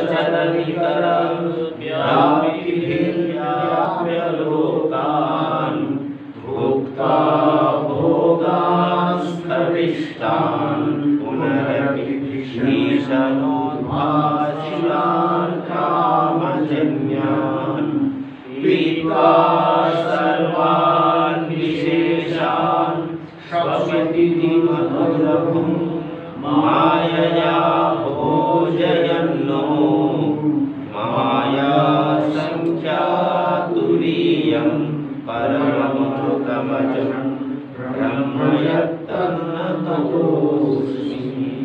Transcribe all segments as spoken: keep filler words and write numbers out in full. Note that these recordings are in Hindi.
चरनिकरं व्यापिभिर्व्याप्य लोकान् भुक्त्वा भोगांस्तविष्टान् पुनरभिषीषणोद्भासितान् कामजन्यान् पीत्वा सर्वान् विशेषान् स्वपिति मधुरभुं मायया भोजयन्नो माया संख्यातुरीयं परममृतमजं ब्रह्म यत्तन्नतोऽस्मि।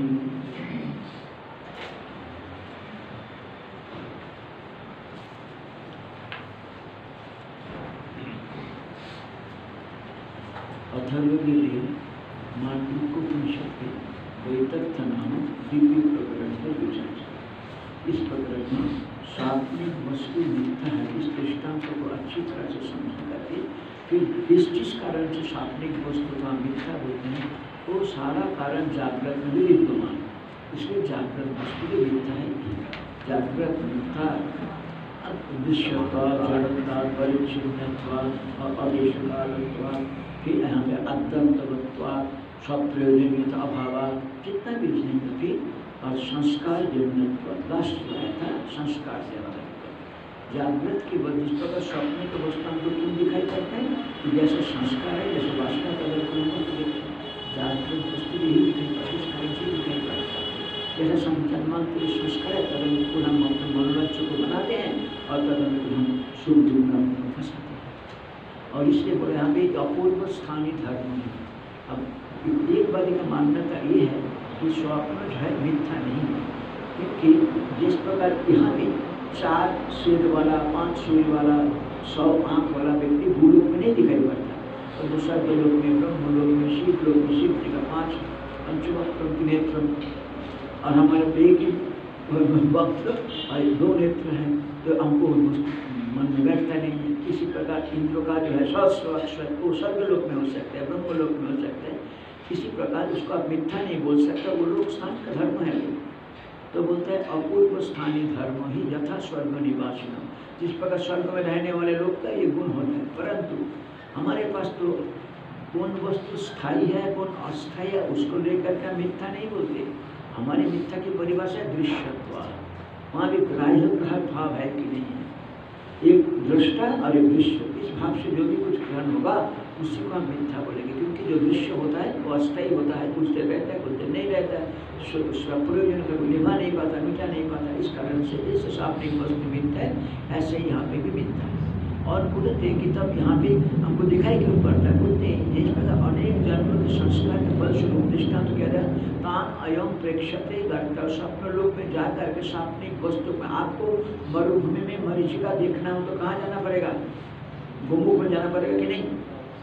अथर्ववेदे मांडूक्योपनिषद के वैतथ्य नामक दिव्य प्रकरण है विचार। इस प्रकरण में सात्विक वस्तु मिथ्या है इस दृष्टांत को अच्छी तरह से समझ करके फिर जिस जिस कारण से सात्विक वस्तु का मिथ्या बोलते हैं वो सारा कारण जागृत में भी विद्यमान, इसलिए जागृत वस्तु भी मिथ्या है। जागृत मिथ्या दृश्यता, जड़ता, परिच्छिन्नत्वा, अदेशकालत्वा, फिर यहाँ पे अद्वैतत्वा, स्वप्रयोजनीयता अभाव, जितना भी इसने फिर और संस्कार जन्मत्व लास्ट आया था संस्कार से अलग। जागृत की वजह इस प्रकार स्वप्न के वस्तु हमको क्यों दिखाई पड़ते हैं कि जैसे संस्कार है, जैसे वासना का अगर कोई वस्तु देखते हैं जागृत वस्तु भी यही दिखाई पड़ती है, सारी चीज दिखाई पड़ता है। जैसे संजन्मान के संस्कार है तब हम हम अपने मनोरंजन को बनाते हैं और तब हम सुख दुख में फंसाते हैं। और इसलिए बोले यहाँ पे अपूर्व स्थानीय धर्म है। अब एक बारी का मान्यता ये है कि स्वप्न जो है मिथ्या नहीं है, क्योंकि जिस प्रकार यहाँ पे चार सिर वाला, पांच सिर वाला, सौ आँख वाला व्यक्ति भूलोक में नहीं दिखाई पड़ता, और दूसरा के लोक में ब्रह्मलोक में, शिव लोक में शिव जी का पाँच पंचवक्त्र नेत्र, और हमारे एक ही वक्त और दो नेत्र हैं, तो हमको मन में बैठता नहीं है। इसी प्रकार इंद्र का जो है सौ वो स्वर्गलोक में हो सकता है, ब्रह्मलोक में हो सकता है। इसी प्रकार उसको आप मिथ्या नहीं बोल सकता, वो लोक स्थान का धर्म है। तो बोलते हैं अपूर्व स्थानीय धर्म ही यथा स्वर्ग निवासिनम, जिस प्रकार स्वर्ग में रहने वाले लोग का ये गुण होता है। परंतु हमारे पास तो कौन वस्तु स्थायी है कौन अस्थायी है उसको लेकर के मिथ्या नहीं बोलते। हमारी मिथ्या की परिभाषा है दृश्यत्व, वहाँ भी ग्राह्य ग्रह भाव है कि नहीं है, एक दृष्टा और एक दृश्य, इस भाव से जो भी कुछ ग्रहण होगा उसी को हम मिथ्या बोलेंगे। क्योंकि जो दृश्य होता है वो अस्थायी होता है, कुछ देर रहता है कुछ देर नहीं रहता है, प्रयोजन का निभा नहीं पाता, मिटा नहीं पाता। इस कारण से जैसे सात्विक वस्तु मिथ्या है ऐसे ही यहाँ पे भी मिथ्या है। और बोलते हैं कि तब यहाँ पे हमको दिखाई क्यों पड़ता है, बोलते हैं इस प्रकार अनेक जन्मों के संस्कार के फलस्वरूप दृष्टांत तो कह रहा है तान अयम प्रेक्षते करता। स्वप्न लोक में जा करके सात्विक वस्तु में आपको मरुभूमि में मरीचिका देखना हो तो कहाँ जाना पड़ेगा, गोमुख में जाना पड़ेगा कि नहीं?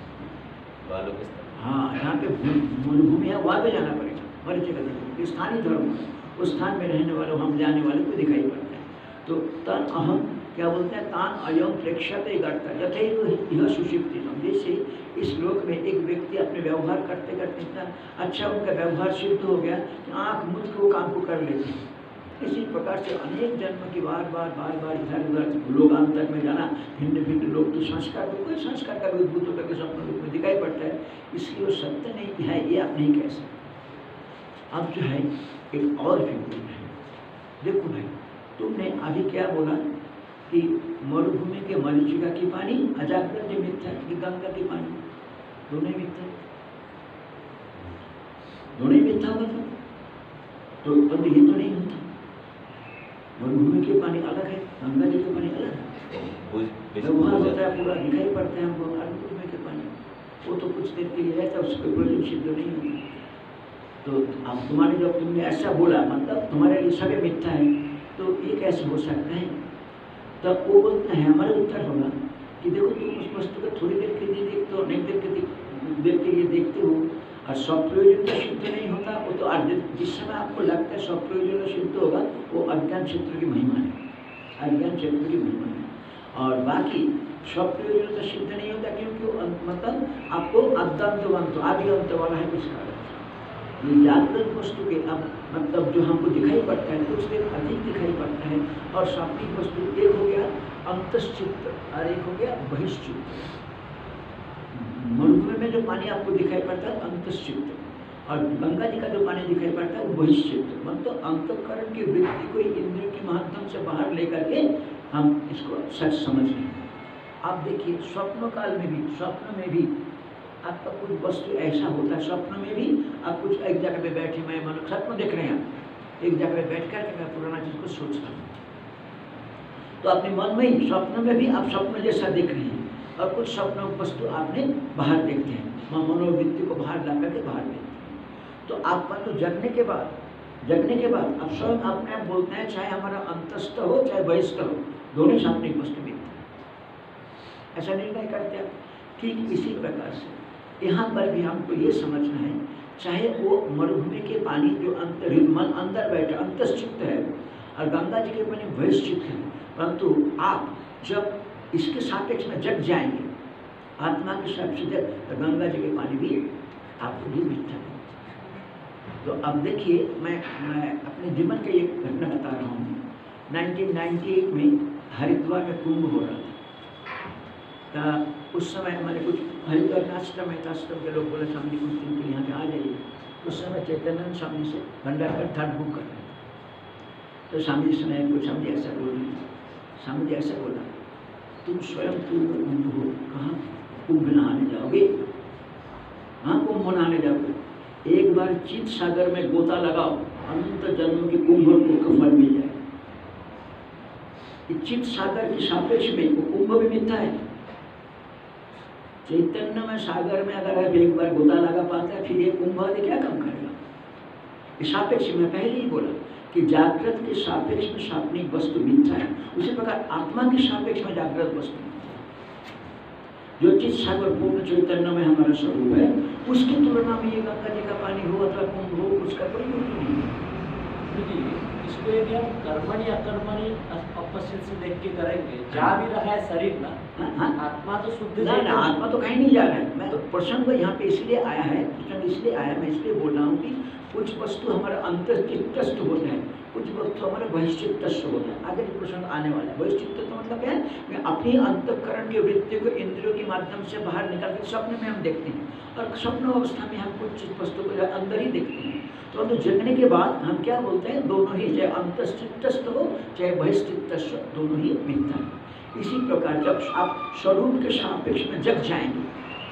हाँ, यहाँ पे मरुभूमि है वहाँ पे जाना पड़ेगा मरीचिका देखने, स्थानीय धर्म उस स्थान में रहने वाले हम जाने वाले को दिखाई पड़ता है। तो तन अहम क्या बोलते हैं तान अयम प्रेक्षते करता यथैव यह सुषिप्ति। जैसे इस लोक में एक व्यक्ति अपने व्यवहार करते करते इतना अच्छा उनका व्यवहार सिद्ध हो गया कि आँख मुझ के वो काम को कर लेते हैं। इसी प्रकार से अनेक जन्म की बार बार बार बार इधर उधर लोकांतर में जाना, भिन्न भिन्न लोग के संस्कार को कोई संस्कार का उद्भूत होकर के स्वप्न रूप में दिखाई पड़ता है, इसलिए वो सत्य नहीं है ये आप नहीं कह सकते। अब जो है एक और फिगर है, देखो भाई तुमने अभी क्या बोला कि मरुभूमि के मरीचिका की पानी अजागृत मिथ्या कि गंगा की पानी, दोनों मिथ्या, दोनों मिथ्या होगा तो बंद ये तो नहीं होता। मरुभूमि के पानी अलग है, गंगा जी का पानी अलग है, वहाँ होता है पूरा दिखाई पड़ता है हमको। मरुभूमि के पानी वो तो कुछ देर के लिए रहता है, उसको प्रयोजन सिद्ध नहीं होता। तो अब तुम्हारे जब तुमने ऐसा बोला मतलब तुम्हारे लिए सभी मिथ्या है, तो ये कैसे हो सकता है? तब वो बोलते हैं हमारा उत्तर होगा कि देखो तुम उस वस्तु को थोड़ी देर के लिए देखते हो, नहीं देर के देर के लिए देखते हो, और स्वप्रयोजन तो सिद्ध नहीं होता। वो तो जिस समय आपको लगता है स्वप्रयोजन सिद्ध होगा वो अज्ञान क्षेत्र की महिमा है, अज्ञान क्षेत्र की महिमा है। और बाकी स्वप्रयोजन तो सिद्ध नहीं होता क्योंकि वो मतलब आपको अद्वंतवंत आदि अंत वाला है। इस कारण ये जागृत वस्तु के अब मतलब जो हमको दिखाई पड़ता है कुछ देर अधिक दिखाई पड़ता है, और स्वप्निक वस्तु एक हो गया अंतश्चित्त और एक हो गया बहिश्चित्त। मरुभूमि में जो पानी आपको दिखाई पड़ता है अंतश्चित्त, और गंगा जी का जो पानी दिखाई पड़ता है वो बहिश्चित्त। मतलब अंतःकरण की वृत्ति को इंद्रियों के माध्यम से बाहर लेकर के हम इसको सच समझ लें। आप देखिए स्वप्न काल में भी, स्वप्न में भी आपका कुछ वस्तु ऐसा होता है, स्वप्न में भी आप कुछ एक जगह पे बैठे, मैं मानो स्वप्न देख रहे हैं, एक जगह पे बैठ कर के मैं पुराना चीज को सोच रहा हूँ, तो अपने मन में ही स्वप्न में भी आप स्वप्न जैसा देख रहे हैं, और कुछ स्वप्न वस्तु आपने बाहर देखते हैं, मनोवृत्ति को बाहर ला करके बाहर देखते हैं। तो आप तो जगने के बाद जगने के बाद आप स्वयं अपने आप बोलते हैं, चाहे हमारा अंतस्थ हो चाहे बहिष्ठ हो, दोनों सामने वस्तु दिखते हैं, ऐसा निर्णय करते हैं। ठीक इसी प्रकार से यहाँ पर भी हमको ये समझना है, चाहे वो मरुभूमि के पानी जो अंतर मन अंदर बैठे अंतश्चित्त है, और गंगा जी के पानी बहिश्चित्त है, परंतु आप जब इसके सापेक्ष में जग जाएंगे, आत्मा के सापेक्ष जग, तो गंगा जी के पानी भी आपको भी मिलता है। तो अब देखिए मैं मैं अपने जीवन की एक घटना बता रहा हूँ। नाइनटीन नाइंटी एट में हरिद्वार में कुंभ हो रहा था। तो उस समय मैंने कुछ हरिद्वार में आश्रम है, आश्रम के लोग बोले स्वामी जी कुछ दिन के लिए यहाँ पे आ जाइए। उस समय चैतन्य स्वामी से भंडार कर थर्ड बुक कर रहे थे। तो स्वामी जी ने कुछ स्वामी जी ऐसा बोल रही, स्वामी जी ऐसा बोला, तुम स्वयं पूर्ण कुंभ हो, कहाँ कुंभ नहाने जाओगे, हाँ कुंभ नहाने जाओगे, एक बार चित सागर में गोता लगाओ, अनंत जन्म के कुंभ को फल मिल जाए। चित सागर के सापेक्ष में वो कुंभ भी मिलता है। चैतन्य में सागर में अगर आप एक बार गोता लगा पाता है, फिर ये कुंभ आदि क्या काम करेगा। इस सापेक्ष में पहले ही बोला कि जागृत के सापेक्ष में सापनिक वस्तु मिलता है, उसी प्रकार आत्मा के सापेक्ष में जागृत वस्तु मिलता है। जो चित सागर पूर्ण चैतन्य में हमारा स्वरूप है, उसकी तुलना में ये गंगा जी का पानी हो अथवा कुंभ हो, उसका कोई मूल्य नहीं है। इसको यदि हम कर्मणि अकर्मणि अपश्चित से देख के करेंगे, जा भी रहा है शरीर ना, आत्मा तो शुद्ध ना, ना, आत्मा तो कहीं नहीं जा रहा है। मैं तो प्रसंग यहाँ पे इसलिए आया है, प्रसंग इसलिए आया, मैं इसलिए बोल रहा हूँ कि कुछ वस्तु हमारा अंतर्चित्तस्थ होते हैं, कुछ वस्तु हमारा बहिश्चित्तस्थ होता है। आगे प्रसंग आने वाला है। बहिश्चित्त तो मतलब क्या है, मैं अपनी अंतःकरण की वृत्ति को इंद्रियों के माध्यम से बाहर निकाल के स्वप्न में हम देखते हैं, और स्वप्न अवस्था में हम कुछ चीज वस्तु को अंदर ही देखते हैं। तो तो जगने के बाद हम क्या बोलते हैं, दोनों ही, चाहे अंतश्चित्तस्थ हो चाहे बहिश्चित्तस्थ, दोनों ही मिलता है। इसी प्रकार जब आप स्वरूप के सापेक्ष में जग जाएंगे,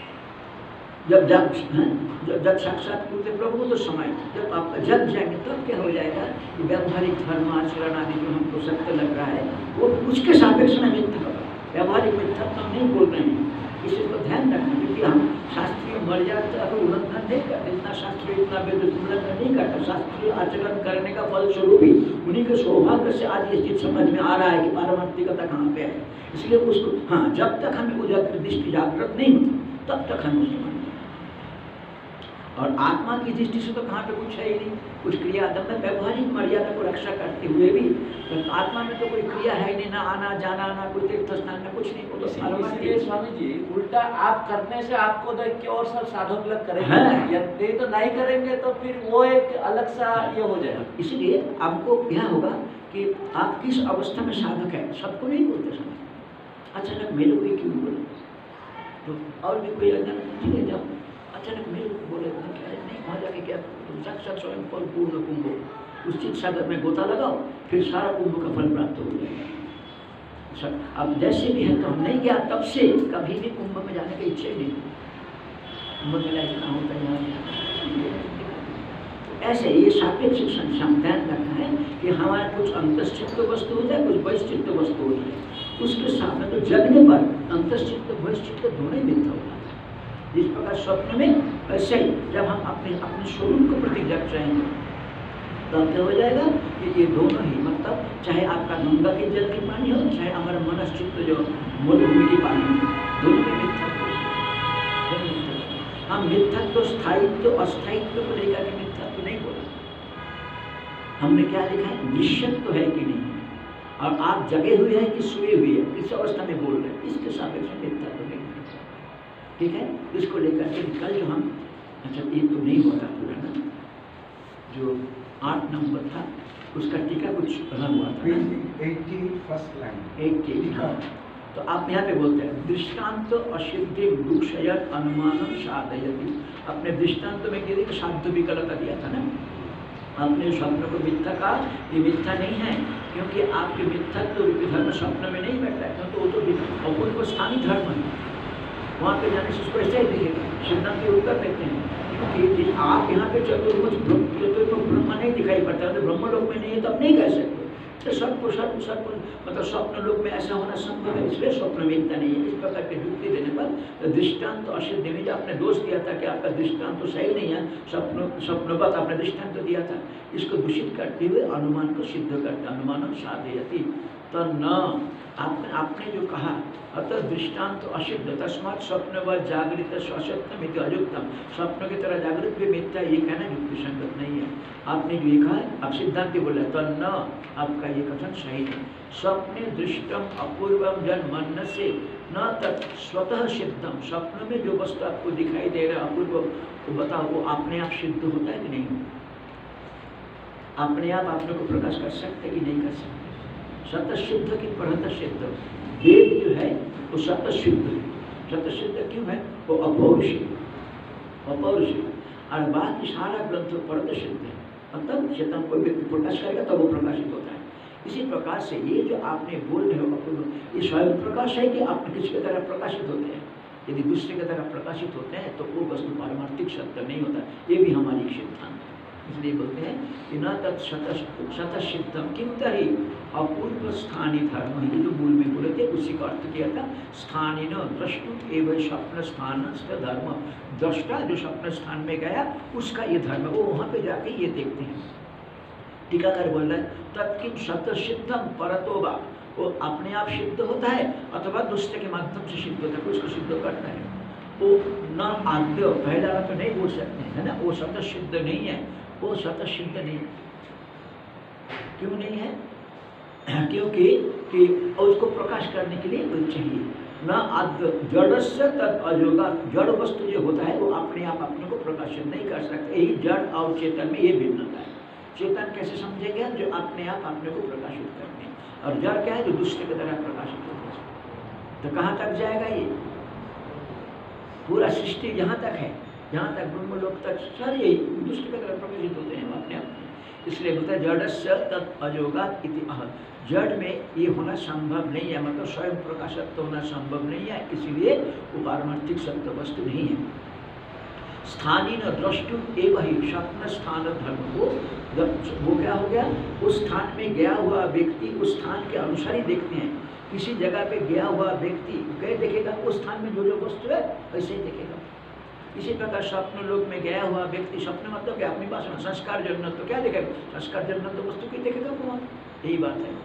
जब जब जब जब साक्षात्कृत प्रभु तो समय जब आप जग जाएंगे, तब क्या हो जाएगा कि व्यावहारिक धर्म आचरण आदि जो हमको सत्य लग रहा है वो उसके सापेक्ष में मिथ्या होगा। व्यावहारिक मिथ्या तो हम नहीं बोल रहे हैं, इसी को ध्यान रखना, क्योंकि हम शास्त्रीय मर्यादा का उल्लंघन नहीं करते, इतना शास्त्रीय इतना वेद उल्लंघन नहीं करता। शास्त्रीय आचरण करने का फलस्वरूप ही उन्हीं के सौभाग्य से आज ये चीज समझ में आ रहा है कि पारमार्थिकता कहाँ पे है। इसलिए उसको, हाँ, जब तक हमें वो दृष्टि जागृत नहीं होती तब तक हम उसको मानते। और आत्मा की दृष्टि से तो कहाँ पे कुछ है ही नहीं, कुछ क्रिया दम में व्यवहारिक मर्यादा को रक्षा करते हुए भी तो आत्मा में तो कोई क्रिया है नहीं, ना आना जाना, ना कोई तीर्थ स्नान, ना कुछ नहीं। वो तो इसलिए स्वामी जी उल्टा आप करने से आपको देख के और सब साधक लोग करेंगे, यदि तो नहीं करेंगे तो फिर वो एक अलग सा ये हो जाएगा। इसलिए आपको यह होगा कि आप किस अवस्था में साधक है, सबको नहीं बोलते समय। अचानक मेरे को क्यों बोले, तो और भी कोई अचानक जाओ, अचानक मेरे को बोले नहीं, वहाँ जाके क्या साक्षात स्वयं फल पूर्ण कुंभ हो, उस चीज सागर में गोता लगाओ, फिर सारा कुंभ का फल प्राप्त हो जाएगा। अब जैसे भी है तो हम नहीं गया, तब से कभी भी कुंभ में जाने की इच्छा ही नहीं, कुंभ मेला इतना होता है। ऐसे ये सापेक्ष ध्यान रखना है कि हमारा कुछ अंतश्चित्त वस्तु होता है, कुछ बहिश्चित्त वस्तु होती है, उसके सामने तो जगने पर अंतश्चित्त बहिश्चित्त दोनों ही मिलता होगा। जिस प्रकार स्वप्न में, वैसे ही जब हम अपने अपने स्वरूप को प्रति जग जाएंगे तब क्या हो जाएगा कि ये दोनों ही, मतलब चाहे आपका गंगा के जल की पानी हो, चाहे हमारा मनश्चित्त जो मरुभूमि की पानी हो, दोनों में मिथ्यात्व। हम मिथ्यात्व, स्थायित्व, अस्थायित्व को लेकर के मिथ्यात्व नहीं बोला। हमने क्या लिखा है, दृश्यत्व है कि नहीं, और आप जगे हुए हैं कि सोए हुए हैं, किस अवस्था में बोल रहे हैं, इसके सापेक्ष में मिथ्यात्व नहीं। ठीक है, इसको लेकर के कल जो हम, अच्छा ये तो नहीं होता पूरा ना, जो आठ नंबर था उसका टीका कुछ बना हुआ था एट्टी फर्स्ट लाइन एट्टी टीका। तो आप यहाँ पे बोलते हैं दृष्टांत असिद्धि दूषयत अनुमानम साधयति। अपने दृष्टांत में कह साध्य विकल्प दिया था ना, आपने स्वप्न को मिथ्या कहा, ये मिथ्या नहीं है क्योंकि आपके मिथ्या तो धर्म स्वप्न में नहीं बैठता है, क्योंकि वो तो अपूर्व स्थानीय धर्म है, वहाँ पे जाने से उसको ऐसे ही दिखेगा। सिद्धांत के उत्तर देते हैं क्योंकि आप यहाँ पे चतुर्मुख चतुर्मुख ब्रह्म नहीं दिखाई पड़ता, तो ब्रह्म लोक में नहीं है तो आप नहीं कह सकते। तो सबको सब सब मतलब स्वप्न लोक में ऐसा होना संभव है, इसलिए स्वप्न मिथ्या नहीं है। इस प्रकार की युक्ति देने पर तो दृष्टांत तो असिद्ध में जो आपने दोष दिया था कि आपका दृष्टांत तो सही नहीं है, स्वप्न स्वप्नवत आपने दृष्टांत तो दिया था, इसको दूषित करते हुए अनुमान को सिद्ध करते, अनुमानम साधयति। तो न आपने आपने जो कहा अतः दृष्टांत तो असिद्ध तस्मात् स्वप्न व जागृत स्वसत्यम इति अयुक्तम, स्वप्न की तरह जागृत भी मिथ्या, ये कहना युक्ति संगत नहीं है। आपने जो ये कहा आप सिद्धांत बोला तो न आपका ये कथन सही नहीं। स्वप्ने दृष्टम अपूर्वम जन्मन्न से न तत् स्वतः सिद्धम, स्वप्न में जो वस्तु आपको दिखाई दे रहा है अपूर्व, तो बताओ वो अपने आप सिद्ध होता है कि नहीं होता? अपने आप आपने को प्रकाश कर सकते कि नहीं कर सकते? सत सिद्ध की परत सिद्ध, वेद जो है वो सत सिद्ध है। सत सिद्ध क्यों है? वो अपौरुषिक अपौरुषिक और बाकी सारा ग्रंथ परत सिद्ध है, मतलब चेतन कोई व्यक्ति प्रकाश करेगा तब वो प्रकाशित होता है। इसी प्रकार से ये जो आपने बोल रहे हो ये स्वयं प्रकाश है कि आप किसी की तरह प्रकाशित होते हैं? यदि दूसरे की तरह प्रकाशित होते हैं तो वो वस्तु पारमार्थिक सत्य नहीं होता, ये भी हमारी सिद्धांत है। इसलिए बोलते हैं कि न तत् शत सिद्धम किम तरी अपूर्व स्थानीय धर्म, ये जो मूल में बोले थे उसी का अर्थ किया था। स्थानीय द्रष्टु एवं स्वप्न स्थान धर्म, दृष्टा जो स्वप्न स्थान में गया उसका ये धर्म, वो वहाँ पे जाके ये देखते हैं। टीकाकार बोल रहे हैं तत्किम शत सिद्धम परतोबा, वो अपने आप सिद्ध होता है अथवा दूसरे के माध्यम से सिद्ध होता है, उसको सिद्ध करता है। वो न आद्य पहला तो नहीं बोल सकते है ना, वो शत सिद्ध नहीं है, वो शत सिद्ध नहीं। क्यों नहीं है? क्योंकि कि उसको प्रकाश करने के लिए कोई चाहिए। न आद्य जड़स्य तद अयोगा, जड़ वस्तु जो होता है वो अपने आप अपने को प्रकाशित नहीं कर सकते। यही जड़ और चेतन में ये भिन्नता है। चेतन कैसे समझेंगे? जो अपने आप अपने को प्रकाशित करते हैं, और जड़ क्या है? जो दूसरे की तरह प्रकाशित होता है। तो कहाँ तक जाएगा ये? पूरा सृष्टि जहाँ तक है, जहाँ तक ब्रह्म लोक तक सारे दूसरे की तरह प्रकाशित होते हैं अपने आप। इसलिए बोलता है जड़स्य तत् अयोगात् इति अह, जड़ में ये होना संभव नहीं है, मतलब स्वयं प्रकाशत्व होना संभव नहीं है, इसलिए वो पारमार्थिक सत्य वस्तु नहीं है। स्थानीय द्रष्टु एवं ही स्वप्न स्थान धर्म, वो वो क्या हो गया? उस स्थान में गया हुआ व्यक्ति उस स्थान के अनुसार ही देखते हैं। किसी जगह पे गया हुआ व्यक्ति गए देखेगा, उस स्थान में जो जो वस्तु है वैसे ही देखेगा। इसी प्रकार स्वप्न लोक में गया हुआ व्यक्ति, स्वप्न मतलब क्या? अपनी भाषा में संस्कार जन्नत, तो क्या देखेगा? संस्कार जन्नत तो वस्तु की देखेगा वहाँ, यही बात है।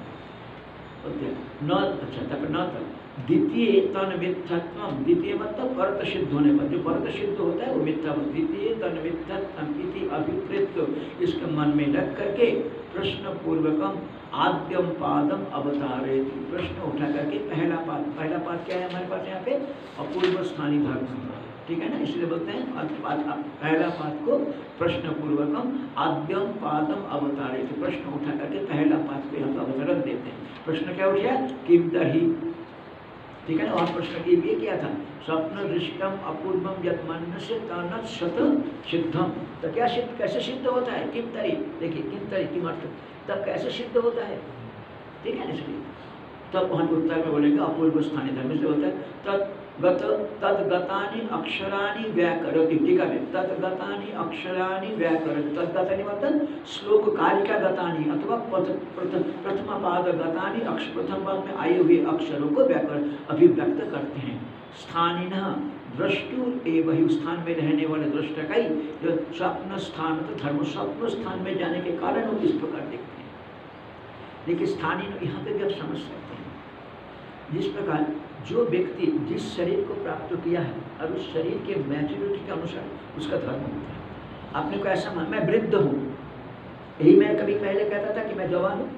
न अच्छा तब न तब द्वितीय तन मिथ्यात्म, द्वितीय मतलब परत सिद्ध होने पर, जो परत सिद्ध होता है वो मिथ्या। द्वितीय तन मिथ्यात्म इति अभिप्रेत, इसके मन में लग करके प्रश्न पूर्वकम आद्यम पादम अवतारे, प्रश्न उठा करके पहला पाद, पहला पाद क्या है हमारे पास यहाँ पे? अपूर्व स्थानीय धर्म, ठीक है ना। इसलिए बोलते हैं पहला पाद को प्रश्न पूर्वकम आद्यम पादम अवतारे, तो प्रश्न उठा करके पहला पाद को यहाँ पर अवतरण देते हैं। प्रश्न क्या उठा? किम तर्हि, ठीक है ना। और प्रश्न की ये क्या था? स्वप्न दृष्टम अपूर्वम यत् मन्य से तनत् शत सिद्धम, तो क्या सिद्ध कैसे सिद्ध होता है? किम तरी, देखिए किम तरी किम अर्थ, तब कैसे सिद्ध होता है, ठीक है। इसलिए तब वहाँ उत्तर में बोलेंगे अपूर्व स्थानीय धर्म से होता है। तत् गत तद्गतानि अक्षराणि व्याकरोति, ठीक है। तद्गतानि अक्षराणि व्याकरोति, तद्गतानि मतलब श्लोक कारिका गतानि अथवा प्रथम पाद गतानि अक्षर, प्रथम पाद में आए हुए अक्षरों को व्याकरण अभिव्यक्त करते हैं। स्थानीन द्रष्टु एवं स्थान में रहने वाले दृष्टा का ही जो स्वप्न स्थान तो धर्म स्वप्न स्थान में जाने के कारण वो इस प्रकार देखते हैं। लेकिन स्थानीय यहाँ पे भी आप समझ सकते हैं, जिस प्रकार जो व्यक्ति जिस शरीर को प्राप्त किया है और उस शरीर के मैच्योरिटी के अनुसार उसका धर्म होता है। आपने को ऐसा मान, मैं वृद्ध हूँ, यही मैं कभी पहले कहता था कि मैं जवान हूँ,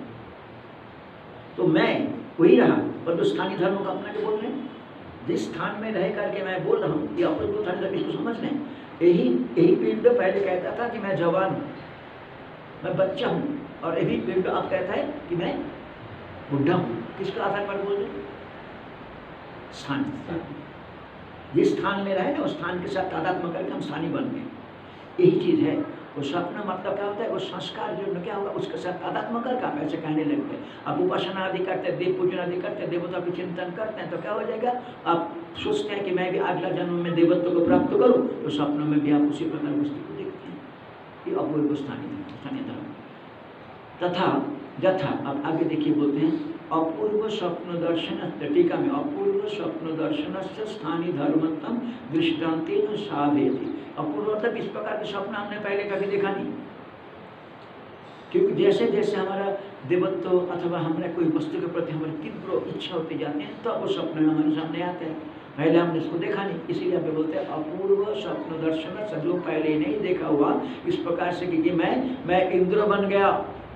तो मैं वही रहा, पर जो स्थानीय धर्म का अपना के बोल रहे हैं, जिस स्थान में रह करके मैं बोल रहा हूँ, ये अपने को स्थानीय धर्म इसको समझ लें। यही यही पीरियड पहले कहता था कि मैं जवान हूँ, मैं बच्चा हूँ, और अभी विंडो आप कहता है कि मैं बुढ़ा हूँ। किसके आधार पर बोल रहे? स्थान। जिस स्थान में रहे ना उस स्थान के साथ तादात्म्य करके हम स्थानी बन गए। यही चीज़ है। वो स्वप्न मतलब क्या होता है? वो संस्कार जो क्या होगा उसके साथ तादात्म्य करके आप ऐसे कहने लग गए। आप उपासना आदि करते हैं, देव पूजन आदि करते हैं, देवता की चिंतन करते हैं, तो क्या हो जाएगा? आप सोचते हैं कि मैं भी अगला जन्म में देवत्व को प्राप्त करूँ, तो सपनों में भी आप उसी प्रकार वस्तु को देखते हैं। ये अपूर्व स्थानीय स्थानीय धर्म। तथा यथा, अब आगे देखिए बोलते हैं अपूर्व स्वप्न दर्शन, टीका में अपूर्व स्वप्न दर्शन से स्थानीय धर्मत्म दृष्टांतेन साधयति। अपूर्व मतलब इस प्रकार के स्वप्न हमने पहले कभी देखा नहीं, क्योंकि जैसे जैसे हमारा देवत्व अथवा हमारे कोई वस्तु के प्रति हमारी तीव्र इच्छा होती जाती है तो वो स्वप्न में हमारे सामने आते हैं। पहले हमने इसको देखा नहीं, इसीलिए आप बोलते हैं अपूर्व स्वप्न दर्शन, सजो पहले नहीं देखा हुआ इस प्रकार से कि मैं मैं इंद्र बन गया,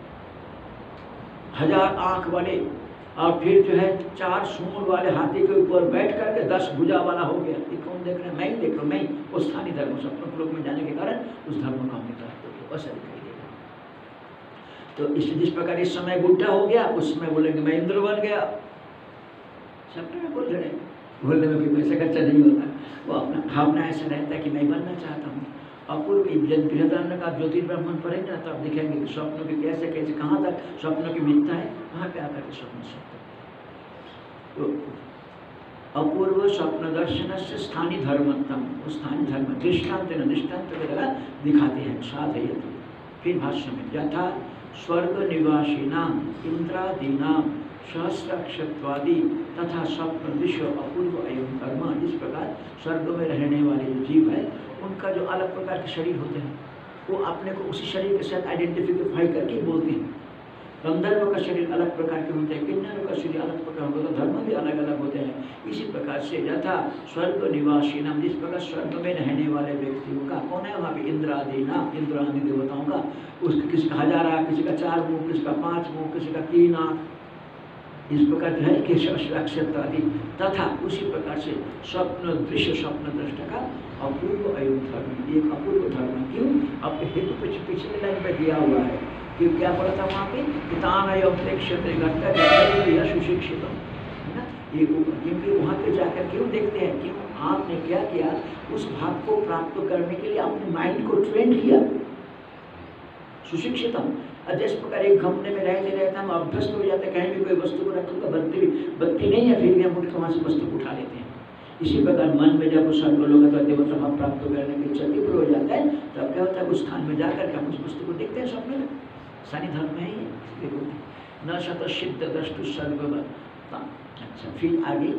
हजार आंख वाले, और फिर जो है चार सूंड वाले हाथी के ऊपर बैठ करके दस भुजा वाला हो गया। ये कौन देख रहे हैं? मैं ही देख रहा हूँ। मैं ही वो स्थानीय धर्म स्वप्न लोक में जाने के कारण उस धर्म को हमने प्राप्त किया, वैसा दिखाई देगा। तो इस जिस प्रकार इस समय बुढ़ा हो गया, उस समय बोलेंगे मैं इंद्र बन गया। सपने में बोल रहे, बोलने में कोई पैसा खर्चा नहीं होता। वो अपना भावना ऐसा रहता है कि मैं बनना चाहता हूँ। अपूर्व बृहदारण्य का ज्योतिर्ब्रह्मण पढ़ेंगे ना तो आप दिखेंगे कि स्वप्नों की कैसे कैसे कहाँ तक स्वप्नों की मिथ्या है, कहाँ पे आकर के स्वप्न सत्य। तो अपूर्व स्वप्न दर्शन से स्थानीय धर्मत्म, स्थानीय धर्म दृष्टांत दृष्टांत वगैरह दिखाते हैं साधयति। फिर भाष्य में यथा स्वर्ग निवासी नाम इंद्रादीनाम सहस्राक्षत्वादि तथा स्वप्न विश्व अपूर्व एवं धर्म। इस प्रकार स्वर्ग में रहने वाले जो जीव है उनका जो अलग प्रकार के शरीर होते हैं वो अपने को उसी शरीर के साथ आइडेंटिफाई करके बोलते हैं। गंधर्व का शरीर अलग प्रकार के होते हैं, किन्नर का शरीर अलग प्रकार होता है, धर्म भी अलग अलग होते हैं। इसी प्रकार से यथा स्वर्ग निवासी नाम, जिस प्रकार स्वर्ग में रहने वाले व्यक्तियों का कौन है वहाँ पे इंद्र आदि नाम, इंद्र आदि देवताओं का, उसके किसी का हजार आँख, किसी का चार मुँह, किसी का पाँच मुँह, किसी का तीन आँख, इस प्रकार जो है कि सहस्राक्षर आदि। तथा उसी प्रकार से स्वप्न दृश्य स्वप्न दृष्टा का अपूर्व एवं धर्म, एक अपूर्व धर्म। क्यों? अब हेतु पिछले पिछले लाइन पे दिया हुआ है कि क्या बोला था वहाँ पे? पितान सुशिक्षित है ना, ये क्योंकि वहाँ पे जाकर क्यों देखते हैं? क्यों आपने क्या किया? उस भाव को प्राप्त करने के लिए अपने माइंड को ट्रेन किया, सुशिक्षितम। जिस प्रकार एक घमने में रहते रहते हम अभ्यस्त हो जाते हैं, कहीं भी कोई वस्तु को रखूँगा, बत्ती बत्ती नहीं है फिर भी हम उठ के वहाँ से वस्तु को उठा लेते हैं। इसी प्रकार मन में जब उस सर्वलोक का देवत्व भाव प्राप्त करने की इच्छा तीव्र हो जाता है तब क्या होता है? उस स्थान में जाकर के हम उस वस्तु को देखते हैं स्वप्न में। स्थानीय धर्म में ही देखो न शत सिद्ध द्रष्टु सर्वता। अच्छा फिर आगे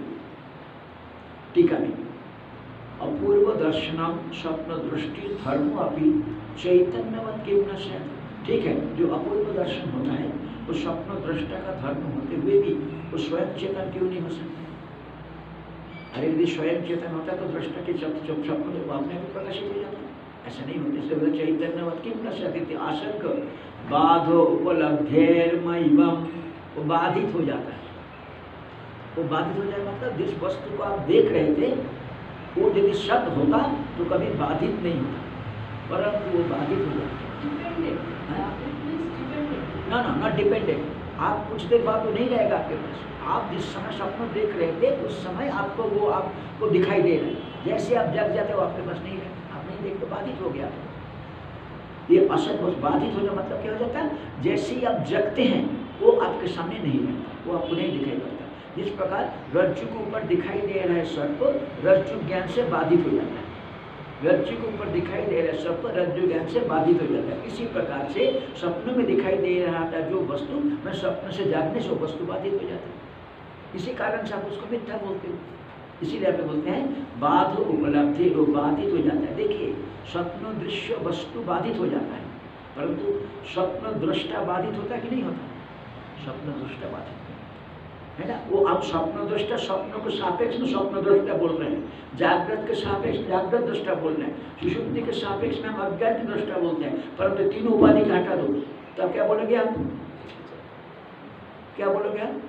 टीका में अपूर्व दर्शनम स्वप्न दृष्टि धर्म अपनी चैतन्यवत के न। ठीक है, जो अपूर्व दर्शन होता है वो स्वप्न दृष्टा का धर्म होते हुए भी वो स्वयं चेतन क्यों नहीं हो सकते? अरे यदि स्वयं चेतन होता तो दृष्टा के स्वप्न वो अपने भी प्रकाशित हो जाता, ऐसा नहीं होता। इसलिए बोला चैतन्यवत किम न सती आशंक बाधो उपलब्धेर्मयम, वो बाधित हो जाता है। वो बाधित हो जाए मतलब जिस वस्तु को आप देख रहे थे वो यदि सत्य होता तो कभी बाधित नहीं होता, परंतु वो बाधित हो जाता है। ना ना नॉट डिपेंडेंट। आप कुछ देर बाद वो नहीं रहेगा आपके पास। आप जिस समय स्वप्न देख रहे थे उस समय आपको वो आपको दिखाई दे रहा है, जैसे आप जग जाते हो आपके पास नहीं रहे, आप नहीं देखते, बाधित हो गया। ये असत बाधित हो जाए मतलब क्या हो जाता है? जैसे ही आप जगते हैं वो आपके सामने नहीं रहता, वो आपको नहीं दिखाई पड़ता। जिस प्रकार रज्जु के ऊपर दिखाई दे रहा है सर्प, रज्जु ज्ञान से बाधित हो जाता है। रज्जु के ऊपर दिखाई दे रहा है सर्प, रज्जु ज्ञान से बाधित हो जाता है। इसी प्रकार से स्वप्न में दिखाई दे रहा था जो वस्तु, मैं स्वप्न से जागने से वस्तु बाधित हो जाता है। इसी कारण से आप उसको मिथ्या बोलते हो। इसीलिए आप बोलते हैं बाध उपलब्धि, वो बाधित हो जाता है। देखिए स्वप्न दृश्य वस्तु बाधित हो जाता है, परंतु स्वप्न दृष्टा बाधित होता है कि नहीं होता? स्वप्न दृष्टा बाधित है ना। वो आप स्वप्न दृष्टा, स्वप्न को सापेक्ष में स्वप्न दृष्टा बोल रहे हैं, जागृत के सापेक्ष जागृत दृष्टा बोल रहे हैं, सुषुप्ति के सापेक्ष में हम अज्ञान की दृष्टा बोलते हैं। परंतु तीनों उपाधि का हटा दो तब क्या बोलोगे आप? क्या बोलोगे आप?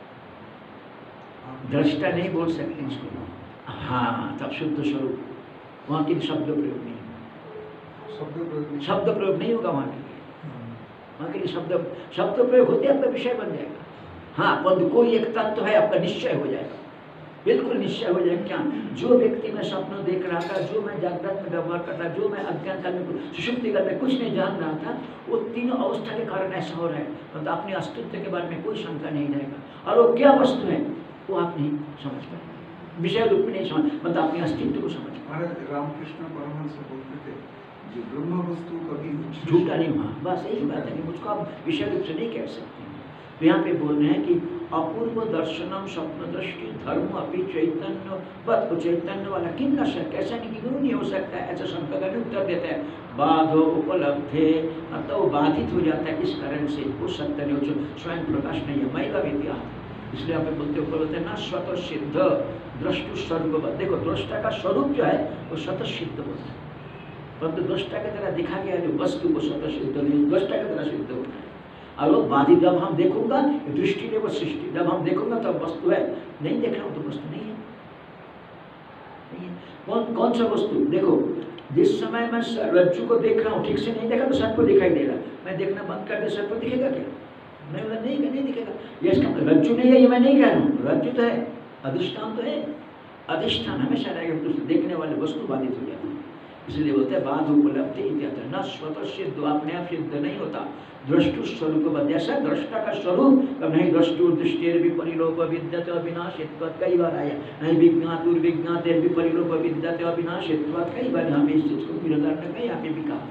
दृष्टा नहीं बोल सकते इसको। हाँ, तब शुद्ध स्वरूप, वहाँ की शब्द प्रयोग नहीं, शब्द प्रयोग नहीं शब्द प्रयोग नहीं होगा वहाँ के लिए। वहाँ के लिए शब्द शब्द प्रयोग होते आपका विषय बन जाएगा। हाँ, परंतु कोई एक तत्व है आपका निश्चय हो जाएगा, बिल्कुल निश्चय हो जाएगा। क्या जो व्यक्ति मैं स्वप्न देख रहा था, जो मैं जागृत में व्यवहार करता, जो मैं अज्ञान काल में सुषुप्ति काल में कुछ नहीं जान रहा था, वो तीनों अवस्था के कारण ऐसा हो रहा है। मतलब अपने अस्तित्व के बारे में कोई शंका नहीं रहेगा और वो क्या वस्तु है वो आप नहीं समझ पाए, विषय रूप में नहीं समझ, मतलब अपने अस्तित्व को समझ। महाराज रामकृष्ण परमहंस बोलते थे जो ब्रह्म वस्तु कभी झूठा नहीं हुआ, बस यही बात है कि मुझको आप विषय रूप से नहीं कह सकते। तो यहाँ पे बोल रहे हैं कि अपूर्व दर्शनम स्वप्न दृष्टि धर्म अपनी चैतन्य बत चैतन्य वाला किन न शक, ऐसा नहीं कि क्यों नहीं हो सकता है, ऐसा शंका का उत्तर देता है। बाधो उपलब्धे, मतलब वो बाधित हो जाता है इस कारण से, वो सत्य नहीं हो, स्वयं प्रकाश नहीं है, महिला विद्या। इसलिए आप बोलते उपलब्ध है ना स्वतः सिद्ध द्रष्टु स्वरूप। देखो दृष्टा का स्वरूप जो है वो स्वतः सिद्ध होता है, परंतु दृष्टा की तरह दिखा गया जो वस्तु को स्वतः सिद्ध नहीं, दृष्टा की तरह सिद्ध होता है। और वो बाधित, जब हम देखूंगा दृष्टि ने वो सृष्टि, जब हम देखूंगा तब वस्तु है, नहीं देख रहा हूं तो वस्तु नहीं है, नहीं है। कौन कौन सा वस्तु? देखो जिस समय मैं रज्जु को देख रहा हूँ ठीक से नहीं देखा तो सर्प को दिखाई दे रहा, मैं देखना बंद कर दे सर्प को दिखेगा क्या? नहीं, नहीं नहीं दिखेगा। ये इसका रज्जु नहीं है ये मैं नहीं कह रहा हूँ, रज्जु तो है, अधिष्ठान तो है, अधिष्ठान हमेशा रहेगा, देखने वाले वस्तु बाधित हो जाती है। इसलिए बोलते हैं बाध उपलब्धि इत्यादि न स्वतः सिद्ध, अपने आप सिद्ध नहीं होता। दृष्टु स्वरूप जैसा दृष्टा का स्वरूप कब नहीं, दृष्टु दृष्टिर विपरिलोप विद्यते अविनाशित्वात्, कई बार आया नहीं, विज्ञातुर विज्ञातेर विपरिलोप विद्यते अविनाशित्वात्, कई बार यहाँ पे इस चीज को विरोधार्थ में यहाँ पे भी कहा।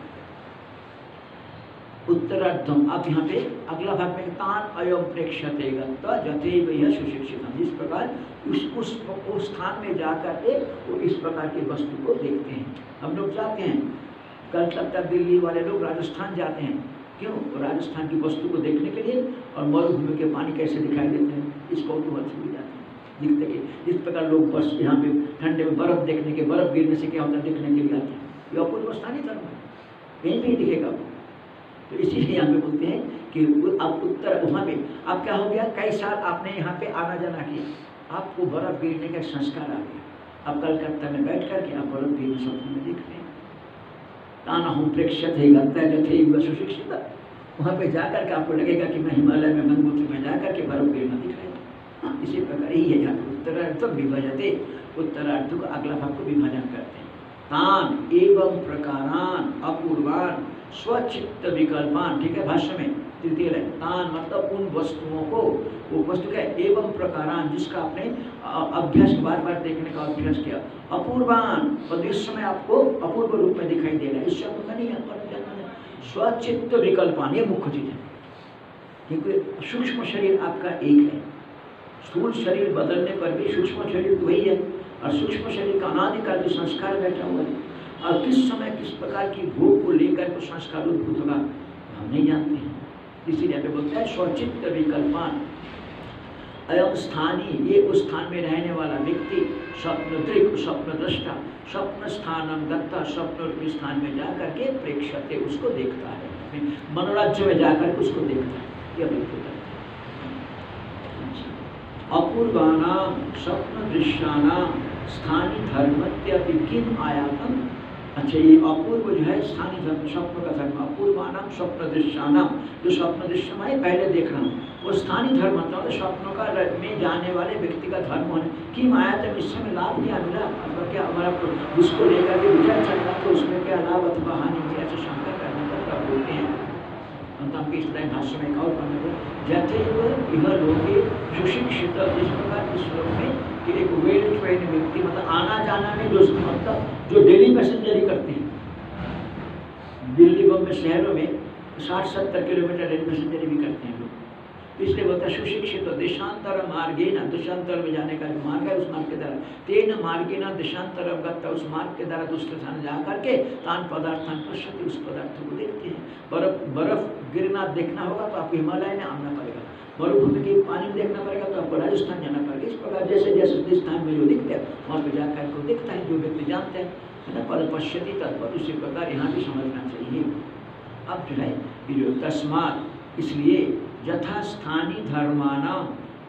उत्तरार्धम, आप यहाँ पे अगला भाग में तान अयम प्रेक्षते गत्वा जथैव यह सुशिक्षितम्, जिस प्रकार उस उस उस स्थान में जाकर के वो इस प्रकार की वस्तु को देखते हैं। हम लोग जाते हैं, कलकत्ता दिल्ली वाले लोग राजस्थान जाते हैं, क्यों? राजस्थान की वस्तु को देखने के लिए, और मरुभूमि के पानी कैसे दिखाई देते हैं इस कौतूहल से भी जाते हैं दिखते के। इस प्रकार लोग बस यहाँ पे ठंडे में बर्फ देखने के, बर्फ गिरने से क्या होता है देखने के लिए आते हैं। ये अपूर्व स्थानीय धर्म है, कहीं भी दिखेगा। तो इसीलिए यहाँ पे बोलते हैं कि आप उत्तर वहाँ पे आप क्या हो गया, कई साल आपने यहाँ पे आना जाना किया, आपको बर्फ गिरने का संस्कार आ गया। अब कलकत्ता में बैठ करके आप बर्फ गिरने स्वप्न में देख रहे हैं। ताना हम प्रेक्षत है गत्ता थे सुशिक्षित, वहाँ पे जा करके आपको लगेगा कि मैं हिमालय में गंगोत्री में जा करके बर्फ गिरना दिख रहा है। हाँ, इसी प्रकार ही है यहाँ पे उत्तरार्थ विभजते, उत्तरार्थ को अगला भाग को विभाजन करते हैं। तान एवं प्रकारान अपूर्वान स्वचित्त विकल्पान, ठीक है, भाष्य में तृतीय लाइन, तान मतलब उन वस्तुओं को, वो वस्तु क्या है, एवं प्रकारान जिसका आपने अभ्यास बार बार देखने का अभ्यास किया, अपूर्वान और इस समय आपको अपूर्व रूप में दिखाई दे रहा है, इस शब्द का नहीं है, स्वचित्त विकल्पान, ये मुख्य चीज है। क्योंकि सूक्ष्म शरीर आपका एक है, स्थूल शरीर बदलने पर भी सूक्ष्म शरीर तो वही है, और सूक्ष्म शरीर का अनादिकाल जो संस्कार बैठा हुआ है, और किस समय किस प्रकार की भोग को लेकर को संस्कार उद्भूत होगा हम नहीं जानते हैं। इसीलिए पे बोलता है स्वचित्त विकल्पान अयम स्थानी, ये उस स्थान में रहने वाला व्यक्ति, स्वप्न दृक् स्वप्न दृष्टा, स्वप्न स्थानम गत्ता, स्वप्न स्थान में जाकर के प्रेक्षते उसको देखता है, मनोराज्य में जाकर उसको देखता है, यह बिल्कुल अपूर्वानाम स्वप्न दृश्यानाम स्थानीय धर्मत्यपि किम आयातम। अच्छा, ये अपूर्व जो है स्थानीय धर्म, स्वप्न का धर्म, अपूर्वानाम स्वप्न दृश्यानाम, जो स्वप्न दृश्य में पहले देख रहा हूँ वो स्थानीय धर्म मतलब स्वप्नों का में जाने वाले व्यक्ति का धर्म होने की आयातम, इस समय लाभ क्या मिला अथवा क्या हमारा उसको लेकर के विचार चल रहा तो उसमें क्या लाभ अथवा हानि हुई, ऐसे शंका करने पर क्या बोलते हैं। हम इस तरह भाष्य में और करने को जैसे यह लोगे सुशिक्षित, इस प्रकार इस श्लोक में कि एक वेल ट्रेन व्यक्ति मतलब आना जाना में जो मतलब जो डेली पैसेंजरी करते हैं, दिल्ली बम्बई शहरों में साठ सत्तर किलोमीटर रेल पैसेंजरी भी करते हैं लोग, इसलिए बोलता है सुशिक्षित देशांतर मार्गे न, देशांतर में जाने का जो मार्ग है उस मार्ग के द्वारा, तेन मार्गे न देशांतर गत्ता, उस मार्ग के द्वारा दूसरे स्थान जा करके तान पदार्थान पश्यति, उस पदार्थों को देखते हैं। बर्फ बर्फ गिरना देखना होगा तो आपको हिमालय में आना पड़ेगा, मरुभूमि के पानी देखना पड़ेगा तो आपको राजस्थान जाना पड़ेगा। इस प्रकार जैसे जैसे जिस स्थान में जो दिखते हैं वहाँ पर जाकर को देखता है जो व्यक्ति जानते हैं, है ना, पर पश्यति तत्पर, उसी प्रकार यहाँ भी समझना चाहिए। अब जो है तस्मात, इसलिए यथा स्थानीय धर्मानाम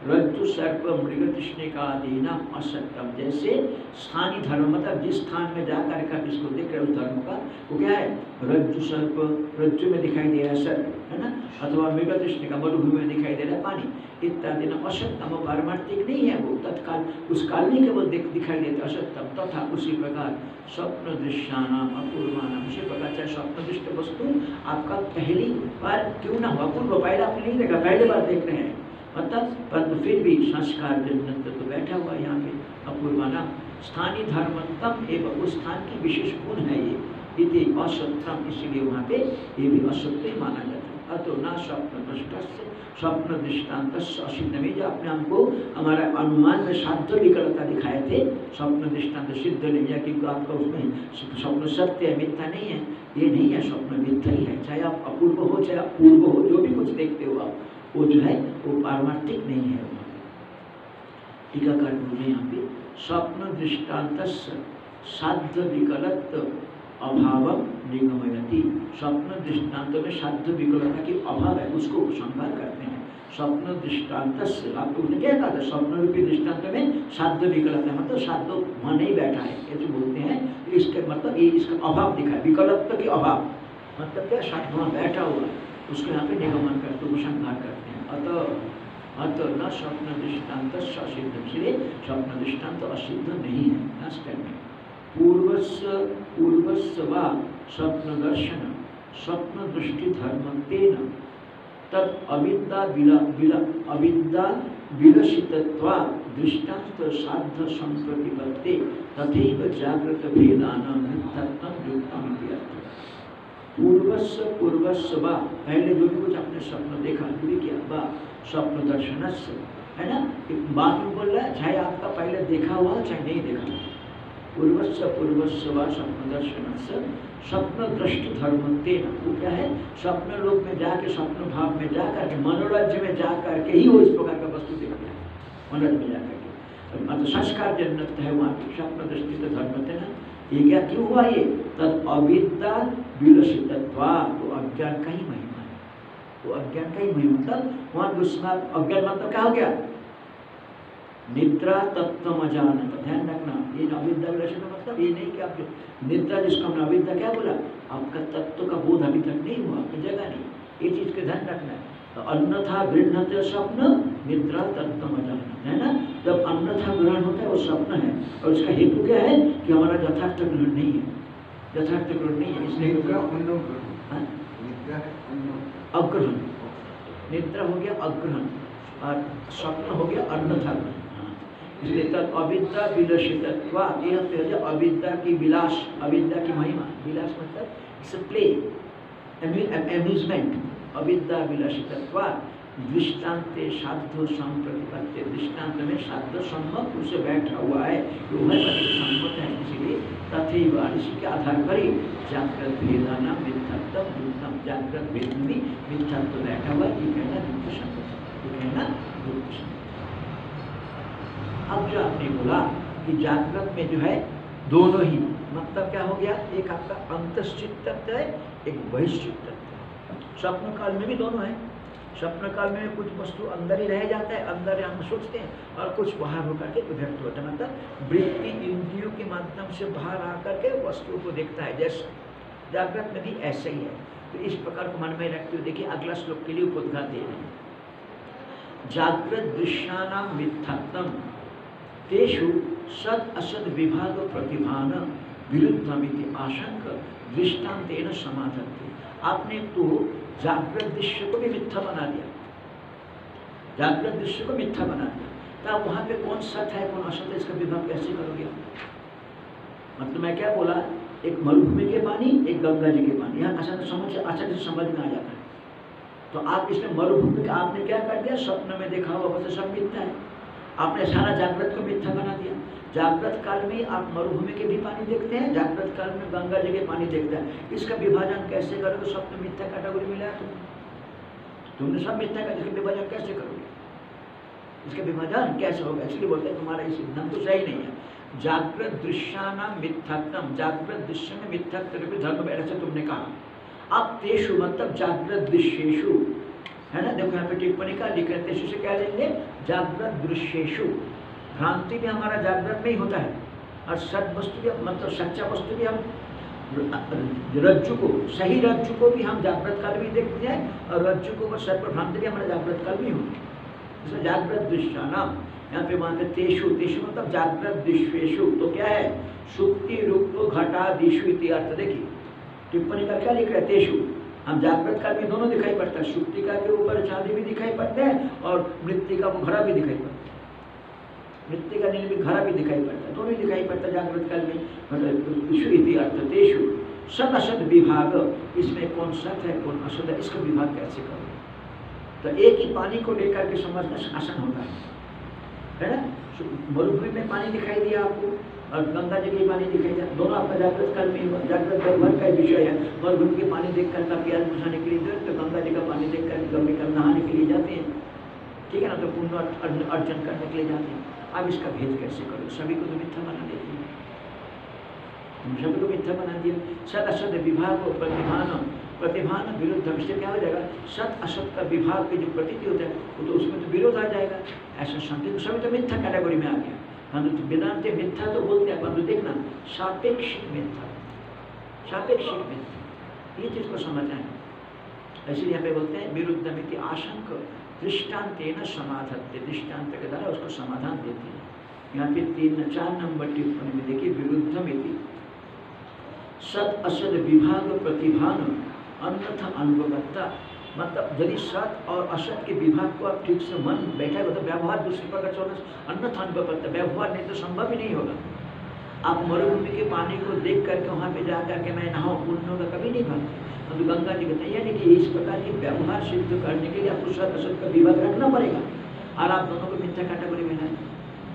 रज्जु सर्प मृग तृष्णिकादीना असत्यम, जैसे स्थानीय धर्म मतलब जिस स्थान में जाकर का इसको देख रहे उस धर्म का वो क्या है, रज्जु सर्प, रज्जु में दिखाई दे रहा है सर्प, है ना, अथवा मृग तृष्णिका मरुभूमि में दिखाई दे रहा है पानी इत्यादि ना असत्यम, पारमार्थिक नहीं है वो, तत्काल उस काल में केवल दिखाई देता असत्यम। तथा उसी प्रकार स्वप्न दृश्यानाम अपूर्वानाम, उसी प्रकार चाहे स्वप्न दृष्ट वस्तु आपका पहली बार क्यों ना हो, अपूर्व पहले आपने नहीं देखा, पहली बार देख रहे हैं मतलब, परंतु फिर भी संस्कार जन्नत तो बैठा हुआ यहाँ पे अपूर्वानाम, स्थानीय धर्मतम एवं उस स्थान की विशेष गुण है ये, इति असत्यम, इसलिए वहाँ पे ये भी असत्य ही माना जाता है। अतो ना स्वप्न दृष्ट स्वप्न दृष्टांत असिद्ध में, जो आपने हमको हमारा अनुमान में साध्य विकलता दिखाए थे, स्वप्न दृष्टांत सिद्ध नहीं है क्योंकि आपका उसमें स्वप्न सत्य है, मिथ्या नहीं है, ये नहीं है, स्वप्न मिथ्या ही है, चाहे आप अपूर्व हो चाहे अपूर्व हो, जो भी कुछ देखते हो आप वो जो है वो पारमार्थिक नहीं है। टीकाकार बोले यहाँ पे स्वप्न दृष्टांत साध्य विकलत अभाव निगमयति, स्वप्न दृष्टांत में साध्य विकलता की अभाव है उसको उपसंहार करते हैं। स्वप्न दृष्टांत आपको उसने क्या कहा था, स्वप्न रूपी दृष्टांत में साध्य विकलता मतलब साध्य वहाँ नहीं बैठा है, ऐसे बोलते हैं, इसके मतलब ये इसका अभाव दिखा है, विकलत्व के अभाव मतलब क्या, साध्य वहाँ बैठा हुआ उसको यहाँ पे निगमन करते उपसंहार करते हैं। अतः अतः न स्वप्न दृष्टांत असिद्ध, इसलिए स्वप्न दृष्टांत असिद्ध नहीं है। लास्ट टाइम में पूर्वस्य पूर्वस्य वा स्वप्न दर्शन स्वप्न दृष्टि धर्म तेन तत् अविद्या विला विला अविद्या विलसितत्वा दृष्टांत साध्य संप्रतिपत्ते तथैव जागृत भेदानां मिथ्यात्वं युक्तम् इति अर्थ। पूर्वस्य पूर्वस्य वा, पहले जो भी कुछ आपने स्वप्न देखा जो भी किया, वा स्वप्न दर्शनस्य, है ना, बाद में बोल रहा है चाहे आपका पहले देखा हुआ चाहे नहीं देखा, पूर्वस्य पूर्वस्य वा स्वप्न दर्शनस्य स्वप्न दृष्टि धर्म तेन, वो क्या है, स्वप्न लोक में जाके स्वप्न भाव में जा करके मनोरंजन में जा करके ही वो इस प्रकार का वस्तु देखता है, मनोरंजन में जा करके, मतलब संस्कार जन्नत है वहाँ की स्वप्न दृष्टि तो धर्म थे ना। ये क्या क्यों हुआ, ये तद अविद्या विलसितत्वा, तो अज्ञान का ही महिमा है, तो अज्ञान का ही महिमा, मतलब वहाँ दुष्मार्ग अज्ञान मतलब क्या हो गया, निद्रा तत्व अजानत, ध्यान रखना, ये अविद्या विलसित मतलब ये नहीं कि आप जो निद्रा जिसको हमने अविद्या क्या बोला, आपका तत्व का बोध अभी तक नहीं हुआ, अपनी जगह नहीं, ये चीज का ध्यान रखना है। तो अन्यथा गृह्णते स्वप्न निद्रा तत्व अजानत, है ना, जब अन्यथा ग्रहण होता है वो स्वप्न है, और उसका हेतु क्या है कि हमारा यथार्थ ग्रहण नहीं है, यथार्थ ग्रहण नहीं है, इसलिए अग्रहण, निद्रा हो गया अग्रहण और स्वप्न हो गया अन्यथा ग्रहण, इसलिए तब अविद्या विलसितत्वा, यह अविद्या की विलास, अविद्या की महिमा, विलास मतलब इट्स अ प्ले, एम्यूजमेंट, अविद्या विलसितत्वा दृष्टान्ते साधु संप्रतिपत्ति, दृष्टांत में साधु सम्मत उसे बैठा हुआ है, वो है सम्मत है, इसीलिए तथैव इसी के आधार पर ही जागृत वेदाना मिथ्यात्व युक्तम, जागृत वेद में मिथ्यात्व बैठा हुआ, ये कहना युक्त संगत, ये कहना युक्त संगत। अब जो आपने बोला कि जागृत में जो है दोनों ही, मतलब क्या हो गया, एक आपका अंतश्चित तत्व है, एक बहिश्चित तत्व है, स्वप्न काल में भी दोनों है, स्वप्न काल में कुछ वस्तु अंदर ही रह जाता है, अंदर हम सोचते हैं, और कुछ बाहर होकर के व्यक्त होता है, मतलब वृत्ति इंद्रियों के माध्यम से बाहर आकर के वस्तुओं को देखता है, जैसे जागृत में भी ऐसा ही है। तो इस प्रकार को मन में रखते हुए देखिए अगला श्लोक के लिए उपोद्घात दे रहे हैं, जागृत दृश्यानाम मिथ्यात्वम तेषु सद असद विभाग प्रतिभान विरुद्धमिति आशंक दृष्टांतेन समाधत्ते। आपने तो जागृत दृश्य को भी मिथ्या बना दिया, जागृत दृश्य को मिथ्या बना दिया, तब वहाँ पे कौन सत्य है कौन असत्य है इसका विभाग कैसे करोगे? मतलब मैं क्या बोला, एक मरुभूमि के पानी, एक गंगा जी के पानी, यहाँ अच्छा समझ अच्छा से समझ में आ जाता है। तो आप इसमें मरुभूमि का आपने क्या कर दिया, स्वप्न में देखा हुआ वैसे सब मिथ्या है, आपने सारा जागृत को मिथ्या बना दिया। जागृत काल में आप मरुभूमि के भी पानी देखते हैं, जागृत काल में गंगा जी के पानी देखते हैं, इसका विभाजन कैसे करोगे? स्वप्न मिथ्या कैटेगरी मिला है तुम तुमने सब मिथ्या का, इसका विभाजन कैसे करोगे? इसका विभाजन कैसे होगा? इसलिए बोलते हैं तुम्हारा ये सिद्धांत तो सही नहीं है। जागृत दृश्यानाम मिथ्यात्वम, जागृत दृश्य में मिथ्यात्व धर्म ऐसे तुमने कहा। अब तेषु मतलब जागृत दृश्येषु, है ना। देखो यहाँ पे टिप्पणी का लिख रहे तेषु से क्या लेंगे, जागृत दृश्येषु, भ्रांति भी हमारा जागृत में ही होता है, और सत वस्तु भी मतलब सच्चा वस्तु भी हम रज्जु को, सही रज्जु को भी हम जागृत काल भी देखते हैं, और रज्जु को सर्प भ्रांति भी हमारा जागृत काल भी होती है। जैसे जागृत दृश्य नाम यहाँ पे मानते तेषु, तेषु मतलब जागृत दृश्येषु, तो क्या है, सुक्ति रूप घटा दिशु इति अर्थ। देखिए टिप्पणी का क्या लिख रहा है, तेषु हम जागृत काल में दोनों दिखाई पड़ता है, सुक्तिका के ऊपर चांदी भी दिखाई पड़ता है और मृत्तिका को घड़ा भी दिखाई पड़ता है, मृत्तिका नील भी घड़ा भी दिखाई पड़ता है, दोनों दिखाई पड़ता है जागृत काल में। मतलब दिशु इति अर्थ तेषु सत असत विभाग, इसमें कौन सत है कौन असत है, इसका विभाग कैसे करें। तो एक ही पानी को लेकर के समझना आसान होता है, है ना। मरुभूमि में पानी दिखाई दिया आपको और गंगा जी में पानी दिखाई दिया, दोनों आपका जागृत काल में जागृत व्यवहार का विषय है। मरुभूमि के पानी देख कर का प्याज बुझाने के लिए, तो गंगा जी का पानी देख कर गंगे का नहाने के लिए जाते हैं, ठीक है ना, तो पुण्य अर्जन करने के लिए जाते हैं। अब इसका भेद कैसे करो, सभी को तो मिथ्या बना देते हैं, सभी को मिथ्या बना दिया। सत असत विभाग और प्रतिभान, प्रतिभान विरुद्ध, इससे क्या हो जाएगा, सत असत का विभाग के जो प्रतीति होता है वो तो उसमें तो विरोध आ जाएगा, ऐसा समझे सभी तो मिथ्या कैटेगरी में आ गया। परंतु वेदांत मिथ्या तो बोलते हैं, परंतु देखना सापेक्षिक मिथ्या, सापेक्षिक मिथ्या, ये चीज को समझना है। इसलिए यहाँ पे बोलते हैं विरुद्ध मिति आशंक दृष्टांतेन समाधत्ते, दृष्टांत के द्वारा उसको समाधान देते हैं। यहाँ पे तीन चार नंबर टिप्पणी में देखिए विरुद्ध मिति सत असत विभाग प्रतिभान अन्यथा अनुभवता, मतलब यदि सत और असत के विभाग को आप ठीक से मन बैठा है तो व्यवहार दूसरे प्रकार से होना, अन्यथा अनुभव करता, व्यवहार नहीं तो संभव ही नहीं होगा। आप मरुभूमि के पानी को देख करके वहाँ पे जा करके मैं नहाऊं पुण्य होगा, कभी नहीं भागते। तो गंगा जी बताइए, यानी कि इस प्रकार की व्यवहार सिद्ध करने के लिए आपको सत असत का विभाग रखना पड़ेगा, और आप दोनों को मिथ्या कैटेगरी में लाए।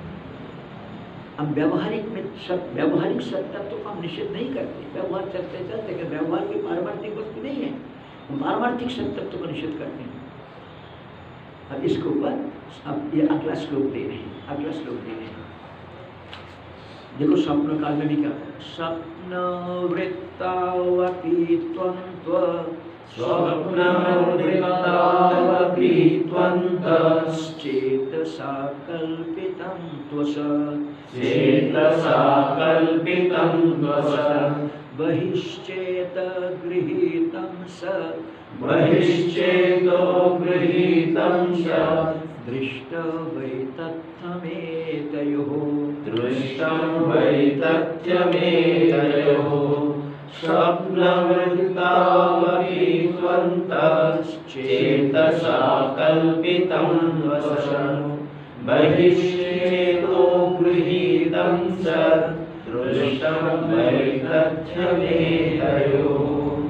हम व्यवहारिक में सब व्यवहारिक सत्ता तो हम निषेध नहीं करते, व्यवहार चलते चलते कि व्यवहार की पारमार्थिक वस्तु नहीं है, हम पारमार्थिक सत्य को निषेध करते हैं। अब इसके ऊपर अब ये अगला श्लोक दे रहे हैं, अगला श्लोक दे रहे हैं। देखो स्वप्न काल में भी क्या है, स्वप्न वृत्तावपि त्वन्त्व स्वप्नवृत्तावपि चेतसा कल्पितं त्वस, चेतसा कल्पितं त्वस, बहिश्चेत गृहीतं सत्, बहिश्चेतो गृहीतं सत्, दृष्टं वै तत्थमेतयोः, दृष्टं वै तथ्यमेतयोः, स्वप्नवृत्तावपि त्वन्तश्चेतसा कल्पितं त्वस, बहिश्चेतो गृहीतं सत्, दृष्टं वै तथ्यमेतयोः।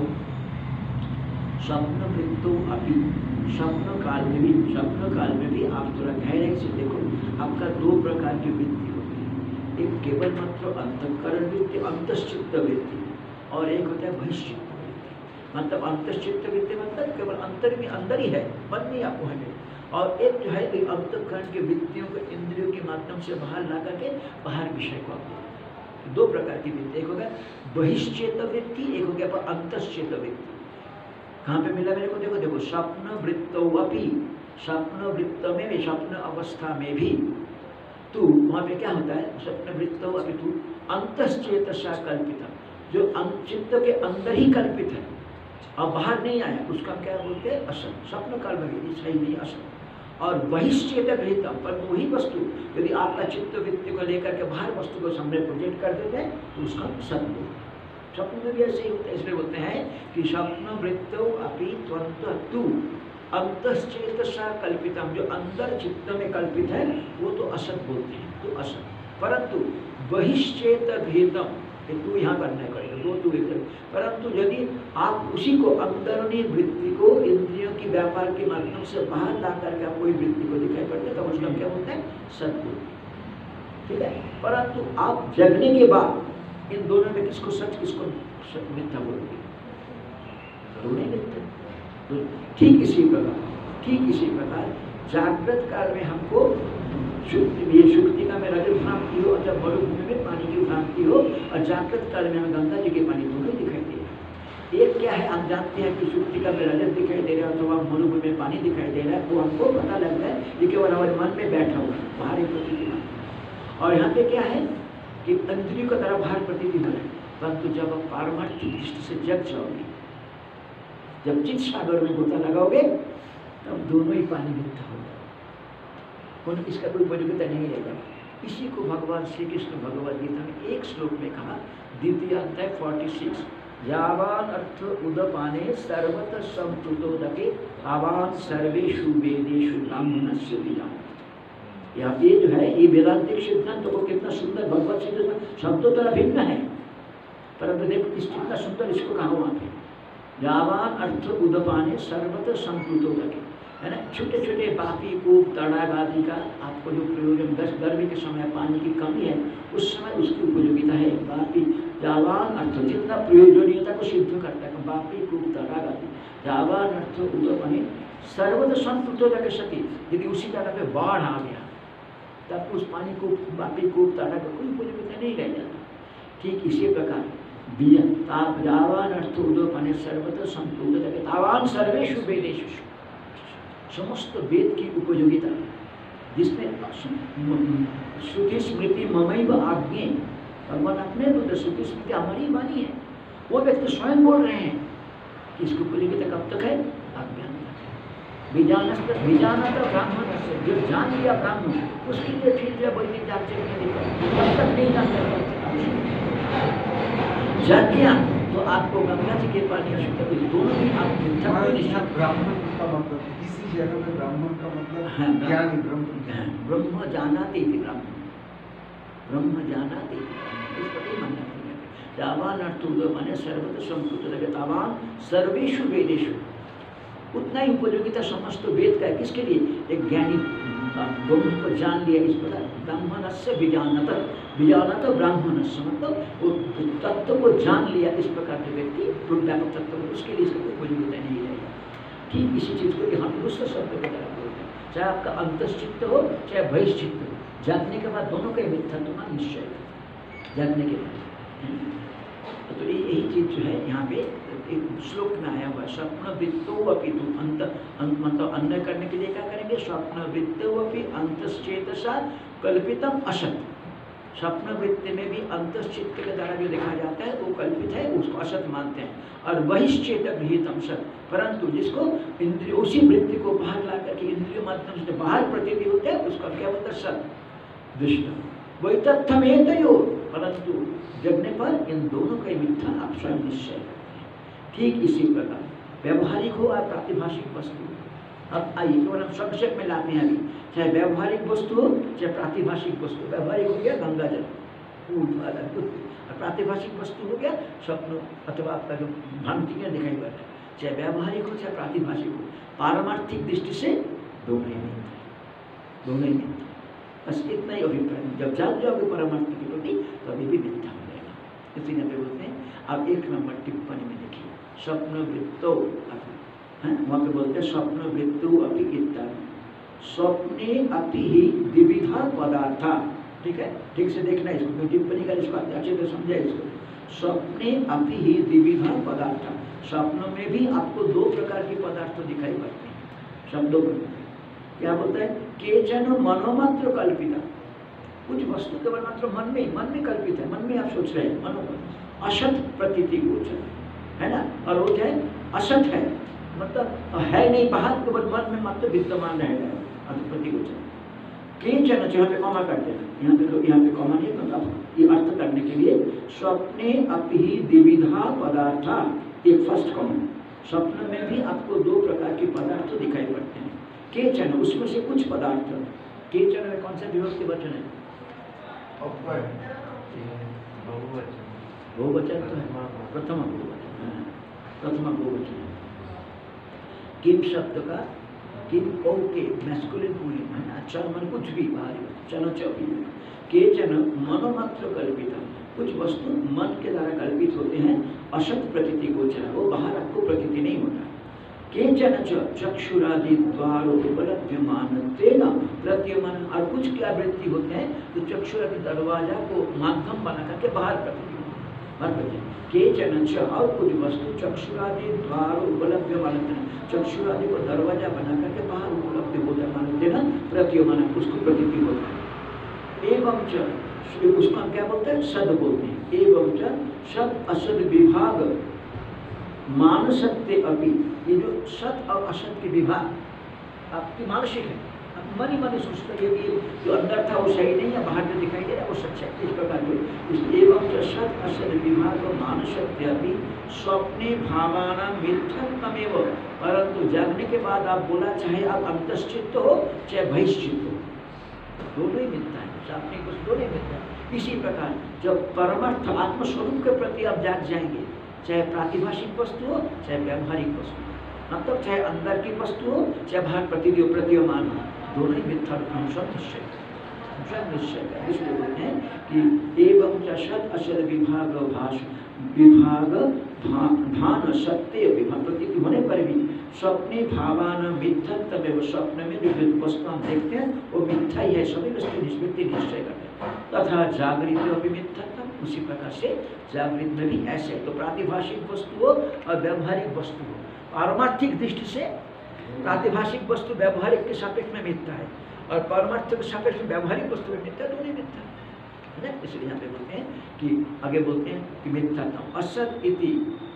स्वप्न वृत्तो अपि, स्वप्न काल में भी, स्वप्न काल में भी आप थोड़ा गहराई से देखो, आपका दो प्रकार की वृत्ति होती है, एक केवल मात्र अंतःकरण वृत्ति, अंतश्चित्त वृत्ति, और एक होता है बहिश्चित्त वृत्ति। मतलब अंतश्चित्त वृत्ति मतलब केवल अंतर में अंदर ही है, मन में आपको है, और एक जो है अंतःकरण की वृत्तियों को इंद्रियों के माध्यम से बाहर ला करके बाहर विषय को आप, दो प्रकार की वृत्ति, एक हो गया बहिश्चेत वृत्ति, एक हो गया अंतश्चेत वृत्ति। कहाँ पे मिला मेरे को, देखो देखो स्वप्न वृत्तोपि, स्वप्न वृत्त में भी, स्वप्न अवस्था में भी तू, वहाँ पे क्या होता है, स्वप्न वृत्तो अपि तू अंतश्चेतसा कल्पिता, जो चित्त के अंदर ही कल्पित है और बाहर नहीं आया, उसका क्या बोलते हैं असत, स्वप्न काल में सही नहीं असत। और बहिश्चेत गृहीतम, पर वही वस्तु यदि आपका चित्त वृत्ति को लेकर के बाहर वस्तु को सामने प्रोजेक्ट कर देते हैं तो उसका सत बोलते हैं। स्वप्न में भी ऐसे ही होता है, इसलिए बोलते हैं कि स्वप्न वृत्तो अपि त्वन्तः तु अंतश्चेतसा कल्पितम, जो अंदर चित्त में कल्पित है वो तो असत बोलते हैं, तो असत। परंतु बहिश्चेत गृहीतम, तू यहाँ करना करेगा, दो तू एक, परंतु यदि आप उसी को अंतरणी वृत्ति को इंद्रियों की व्यापार के माध्यम से बाहर ला करके आप कोई वृत्ति को दिखाई पड़ते तो उसका क्या बोलते हैं सत बोलते हैं, ठीक है। परंतु आप जगने के बाद इन दोनों में किसको सच किसको मिथ्या बोलोगे, दोनों मिथ्या। तो ठीक इसी प्रकार, ठीक इसी प्रकार जागृत काल में हमको ये सुक्ति का में रजत भ्रांति हो, और जब मरुभूमि में पानी की भ्रांति हो, और जागृत काल में हमें गंगा जी के पानी दोनों दिखाई दे। एक क्या है, हम जानते हैं कि शुक्तिका में रजत दिखाई दे रहा है अथवा मरुभूमि में पानी दिखाई दे रहा है, वो हमको पता लगता है ये केवल हमारे मन में बैठा हुआ है, बाहरी प्रतीति। और यहाँ पे क्या है कि इंद्रियों का तरह बाहर प्रतीति हो रहा है, परंतु जब आप पारमार्थिक दृष्टि से जग जाओगे, जब चित सागर में गोता लगाओगे, तब दोनों ही पानी मिथ्या हो जाएगा, इसका कोई उपयोगिता नहीं रहेगा। इसी को भगवान श्री कृष्ण भगवद गीता में एक श्लोक में कहा, द्वितीय अध्याय छियालीस, यावान अर्थ उदपाने सर्वतः संप्लुतोदके तावान सर्वेषु वेदेषु ब्राह्मणस्य विजान। यहाँ ये जो है ये वेदांतिक सिद्धांत को कितना सुंदर भगवत श्री कृष्ण शब्दों तरह भिन्न है, परंतु देखो इस कितना सुंदर इसको कहा वहाँ पे, यावान अर्थ उदपाने सर्वतः संप्लुतोदके, है ना। छोटे छोटे पापी कूप तड़ाग आदि का आपको जो प्रयोजन, दस गर्मी के समय पानी की कमी है उस समय उसकी उपयोगिता है। पापी जावान अर्थ जितना प्रयोजनीयता को सिद्ध करता है, पापी कूप तड़ाग आदि जावान अर्थ उदपाने सर्वतः संप्लुतोदके सती, यदि उसी जगह पे बाढ़ आ गया तब उस पानी को पापी कूप तड़ाग का कोई उपयोगिता नहीं रह जाता। ठीक इसी प्रकार जावान अर्थ उदपाने सर्वतः संप्लुतोदके तावान सर्वेषु वेदेषु, समस्त वेद की उपयोगिता जिसमें श्रुति स्मृति ममैव आज्ञे, भगवान अपने तो श्रुति स्मृति हमारी वाणी है, वो व्यक्ति स्वयं बोल रहे हैं कि इसकी उपयोगिता कब तक है, अज्ञान तक। बीजानस्त बीजानत ब्राह्मण से, जो जान लिया ब्राह्मण उसके लिए ठीक है वैदिक जांचे तब तक नहीं जानते ज्ञान, तो आपको गंगा जी के पानी अशुद्ध दोनों ही आप निश्चित। ब्राह्मण का मतलब इसी जगह में ब्राह्मण का मतलब ज्ञानी ब्रह्म ब्रह्म जानाति इति ब्राह्मण, ब्रह्म जानाति इसको मानना है। तावान अर्थ उदपाने सर्वतः संप्लुतोदके तावान सर्वेषु वेदेषु, उतना ही उपयोगिता समस्त वेद का है। किसके लिए, एक ज्ञानी ब्रह्म को जान लिया इस प्रकार, ब्राह्मणस्य विजानत, विजानत ब्राह्मणस्य मतलब वो तत्व को जान लिया इस प्रकार के व्यक्ति व्यापक तत्व को, उसके लिए इसका कोई उपयोगिता नहीं रहेगा। ठीक इसी चीज़ को हम दूसरे शब्द की तरह बोलते हैं, चाहे आपका अंतश्चित्त हो चाहे बहिश्चित्त हो, जानने के बाद दोनों का मिथ्यात्व का निश्चय है जानने के बाद। तो यही चीज़ जो है यहाँ पे एक श्लोक में आया हुआ है, स्वप्न वृत्तो अपि तु अंत मतलब अन्य करने के लिए क्या करेंगे, स्वप्न वृत्तो अपि अंतश्चेतसा कल्पितम असत, स्वप्न वृत्ति में भी अंतश्चित्त के द्वारा जो देखा जाता है वो कल्पित है, उसको असत मानते हैं। और बहिश्चेत गृहीतम सत, परंतु जिसको इंद्रिय उसी वृत्ति को बाहर ला करके इंद्रिय माध्यम से बाहर प्रतीति होता है उसका क्या बोलता है, सत दृष्ट वही तथ्य में तयो, परंतु जगने पर इन दोनों का मिथ्या आप स्वयं निश्चय करते हैं। ठीक इसी प्रकार व्यवहारिक हो या प्रातिभाषिक वस्तु, अब आइए केवल हम संक्षेप में लाते हैं अभी, चाहे व्यवहारिक वस्तु हो चाहे प्रातिभाषिक वस्तु, व्यवहारिक हो गया गंगा जल और प्रातिभाषिक वस्तु हो गया स्वप्न अथवा आपका जो भ्रांतियाँ दिखाई पड़ रहा है, चाहे व्यवहारिक हो चाहे प्रातिभाषिक हो, पारमार्थिक दृष्टि से दोनों ही मिथ्या, दोनों ही मिथ्या। बस इतना ही अभिप्राय, जब जान जाओगे परमार्थ के प्रति तभी भी मिथ्या हो जाएगा। इसी में बोलते हैं आप एक नंबर टिप्पणी में देखिए, स्वप्न वृत्तो है वहाँ पे बोलते हैं स्वप्न वृत्तो अपि इत्यादि, स्वप्ने अपि ही द्विविधा पदार्था, ठीक है, ठीक से देखना इसको, टिप्पणी का इसको अच्छे से समझा इसको। स्वप्ने अपि ही द्विविधा पदार्था, स्वप्नों में भी आपको दो प्रकार के पदार्थ दिखाई पड़ते हैं। शब्दों में क्या बोलता है, केचन मनोमात्र कल्पिता, कुछ वस्तु केवल मात्र मन में मन में कल्पित है, मन में आप सोच रहे हैं, मनोमन असत प्रतीति गोचर है ना, और वो क्या है असत है, मतलब है नहीं बाहर, केवल मन में मात्र विद्यमान है प्रतिगोचर। केचन यहाँ पे कॉमा करते हैं, यहाँ पे लोग यहाँ पे कॉमा नहीं, मतलब ये अर्थ करने के लिए स्वप्ने अपि द्विविधा पदार्था, एक फर्स्ट कॉमा, स्वप्न में भी आपको दो प्रकार के पदार्थ दिखाई पड़ते हैं। केचन उसमें से कुछ पदार्थ, केचन में कौन सा विभक्ति वचन है, बहुवचन तो है, प्रथम बहुवचन, प्रथम बहुवचन। किम शब्द का किम ओके मैस्कुलिन पुल्लिंग है ना, चल मन कुछ भी बाहरी चलो चौकी केचन मनोमात्र कल्पित, कुछ वस्तु मन के द्वारा कल्पित होते हैं, असत प्रतीति गोचर, वो बाहर आपको प्रतीति नहीं होता। केचन चक्षुरादि द्वारो उपलभ्यमान तेना प्रतीयमान, और कुछ क्या वृत्ति होते हैं तो चक्षुरादि दरवाजा को माध्यम बना करके बाहर प्रतीति, केचन च, और कुछ वस्तु चक्षुरादि द्वार उपलब्ध मानते हैं, चक्षुरादि को दरवाजा बना करके बाहर उपलब्ध होता है मानते ना, प्रतीय माना उसको प्रतीति होता है। एवं च, उसको हम क्या बोलते हैं, सद बोलते हैं। एवं च सद असद विभाग मानसत्य अभी, ये जो सत और असत के विभाग आपकी मानसिक है, आप मन ही मन सोचते हैं कि जो अंदर था वो सही नहीं है, बाहर जो दिखाई दे रहा है वो सच है। इस प्रकार जो इस एवं च सत असत विभाग मानसत्य अभी स्वप्ने भावाना मिथ्यात्ममेव, परंतु जागने के बाद आप बोला चाहे आप अंतश्चित्त हो चाहे बहिश्चित्त हो, दोनों ही मिथ्या है, सामने कुछ दोनों ही मिथ्या है। इसी प्रकार जब परमार्थ आत्मस्वरूप के प्रति आप जाग जाएंगे, चाहे प्रातिभाषिक वस्तु हो चाहे व्यावहारिक वस्तु हो, मतलब चाहे अंदर की वस्तु हो चाहे बाहर प्रतीय प्रतीयमान हो, दोनों ही मिथ्या निश्चय निश्चय। इसलिए बोलते हैं कि एवं च सत असत विभाग भाष विभाग भान सत्य विभाग प्रतीति होने पर भी स्वप्ने भावान मिथ्यात्व में, स्वप्न में जो वस्तु हम देखते हैं वो मिथ्या ही है, सभी वस्तु निष्पत्ति निश्चय करते हैं। तथा जागृत भी मिथ्यात्व, उसी प्रकार से जागृत में भी ऐसे। तो प्रातिभाषिक वस्तु हो और व्यावहारिक वस्तु हो, पारमार्थिक दृष्टि से प्रातिभाषिक वस्तु व्यावहारिक के सापेक्ष में मिथ्या है और परमार्थ के सापेक्ष में व्यावहारिक वस्तु में मिथ्या, दोनों मिथ्या है। इसलिए यहाँ पे बोलते हैं कि आगे बोलते हैं कि मिथ्यात्म असत इति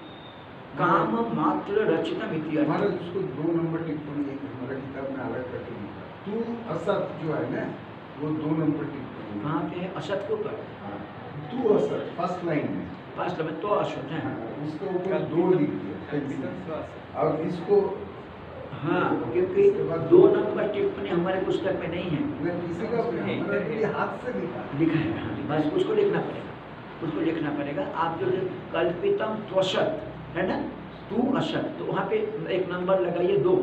काम मात्र रचितम इति। हमारा उसको दो नंबर टिप्पणी है हमारा किताब में अलग करके लिखा, तू असत जो है ना वो दो नंबर टिप्पणी कहाँ पे है, असत के ऊपर, तू असत फर्स्ट लाइन में, फर्स्ट में तो असत है, उसके ऊपर दो लिख दिया और इसको हाँ, क्योंकि दो नंबर टिप्पणी हमारे पुस्तक में नहीं है, किसी का हमारे हाथ से लिखा लिखा है, हाँ, बस उसको लिखना पड़ेगा, उसको लिखना पड़ेगा। आप जो कल्पितम त्वसत है ना, तू असत, तो वहाँ पे एक नंबर लगाइए दो,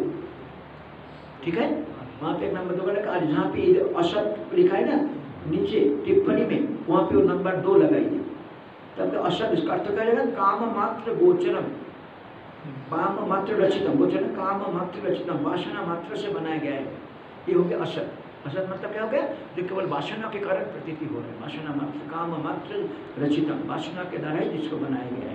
ठीक है, वहाँ पे एक नंबर दो लगा, जहाँ पे असत लिखा है ना नीचे टिप्पणी में, वहाँ पे वो नंबर दो लगाइए, तब असत इसका अर्थ क्या रहेगा, काम मात्र गोचरम, काम मात्र रचितम, गोचर काम मात्र रचितम, वासना मात्र से बनाया गया है, ये हो गया असत। असत मतलब क्या हो गया, जो केवल वासना के कारण प्रतीति हो रहा है, वासना मात्र, काम मात्र रचितम, वासना के द्वारा ही जिसको बनाया गया है,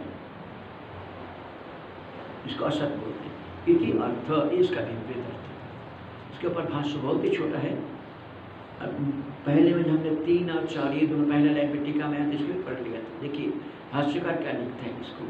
इसको असत बोलते हैं। इति अर्थ, इसका विपरीत अर्थ, इसके ऊपर भाष्य बहुत ही छोटा है। अब पहले में हमने तीन और चार ये दोनों पहले लाइन पे टीका में इसके पढ़ लिया था। देखिए भाष्यकार क्या लिखते हैं इसको,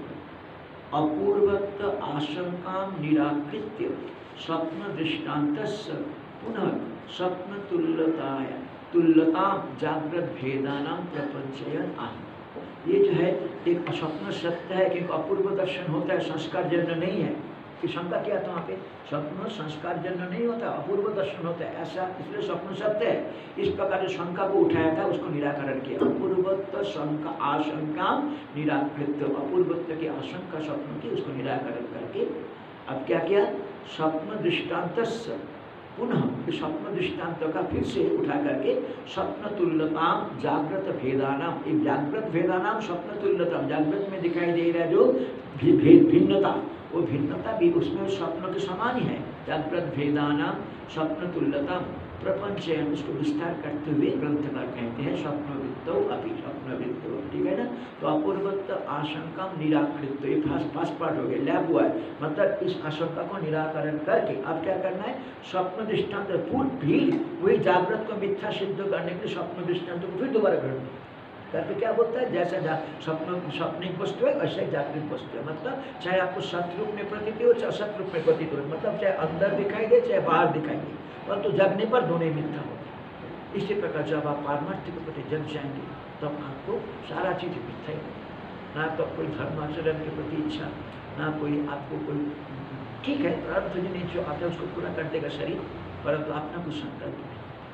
अपूर्वत आशंका निराकृत्य स्वप्न दृष्टान्तस्य पुनः स्वप्न तुल्यताय तुल्यता जागृत भेदानां प्रपंचयन आह। ये जो है एक स्वप्न सत्य है क्योंकि अपूर्व दर्शन होता है, संस्कार जन्य नहीं है, कि शंका किया था वहाँ पे, स्वप्न संस्कार जन्य नहीं होता, अपूर्व दर्शन होता है ऐसा, इसलिए स्वप्न सत्य है। इस प्रकार जो शंका को उठाया था उसको निराकरण किया, अपूर्वत्व शंका आशंका निराकृत, अपूर्वत्व की आशंका स्वप्न की उसको निराकरण करके अब क्या किया, स्वप्न दृष्टांत पुनः स्वप्न दृष्टांत का फिर से उठा करके स्वप्न तुल्यताम जागृत भेदानाम, एक जागृत भेदानाम स्वप्न तुल्यताम, जागृत में दिखाई दे रहा है जो भेद भिन्नता, वो भिन्नता भी उसमें स्वप्न के समान ही है, जागृत भेदानाम स्वप्न तुल्यता प्रपंचयन, उसको विस्तार करते हुए ग्रंथकार कहते हैं स्वप्नवृत्तो अपि स्वप्नवृत्तो, ठीक है ना। तो अपूर्वत्व आशंका निराकृत, ये फास्ट फास्ट पार्ट हो गया, लैब हुआ है, मतलब इस आशंका को निराकरण करके अब क्या करना है, स्वप्न दृष्टांत पूर्ण भी वही जागृत को मिथ्या सिद्ध करने के लिए स्वप्न दृष्टांत को फिर दोबारा ग्रहण करके क्या बोलता है, जैसा स्वप्न स्वप्निक वस्तु है वैसे जागृत वस्तु है, मतलब चाहे आपको सत रूप में प्रतीत हो चाहे असत रूप में प्रतीत हो, मतलब चाहे अंदर दिखाई दे चाहे बाहर दिखाई दे, परंतु तो जगने पर दोनों मिथ्या होते। इसी प्रकार जब आप पारमार्थ के प्रति जग जाएंगे तब आपको सारा चीज मिथ्या ही, ना तो कोई धर्माचरण के प्रति इच्छा, ना कोई आपको कोई, ठीक है प्रारब्ध नहीं जो आता है उसको पूरा कर देगा शरीर, परंतु अपना कुछ संकल्प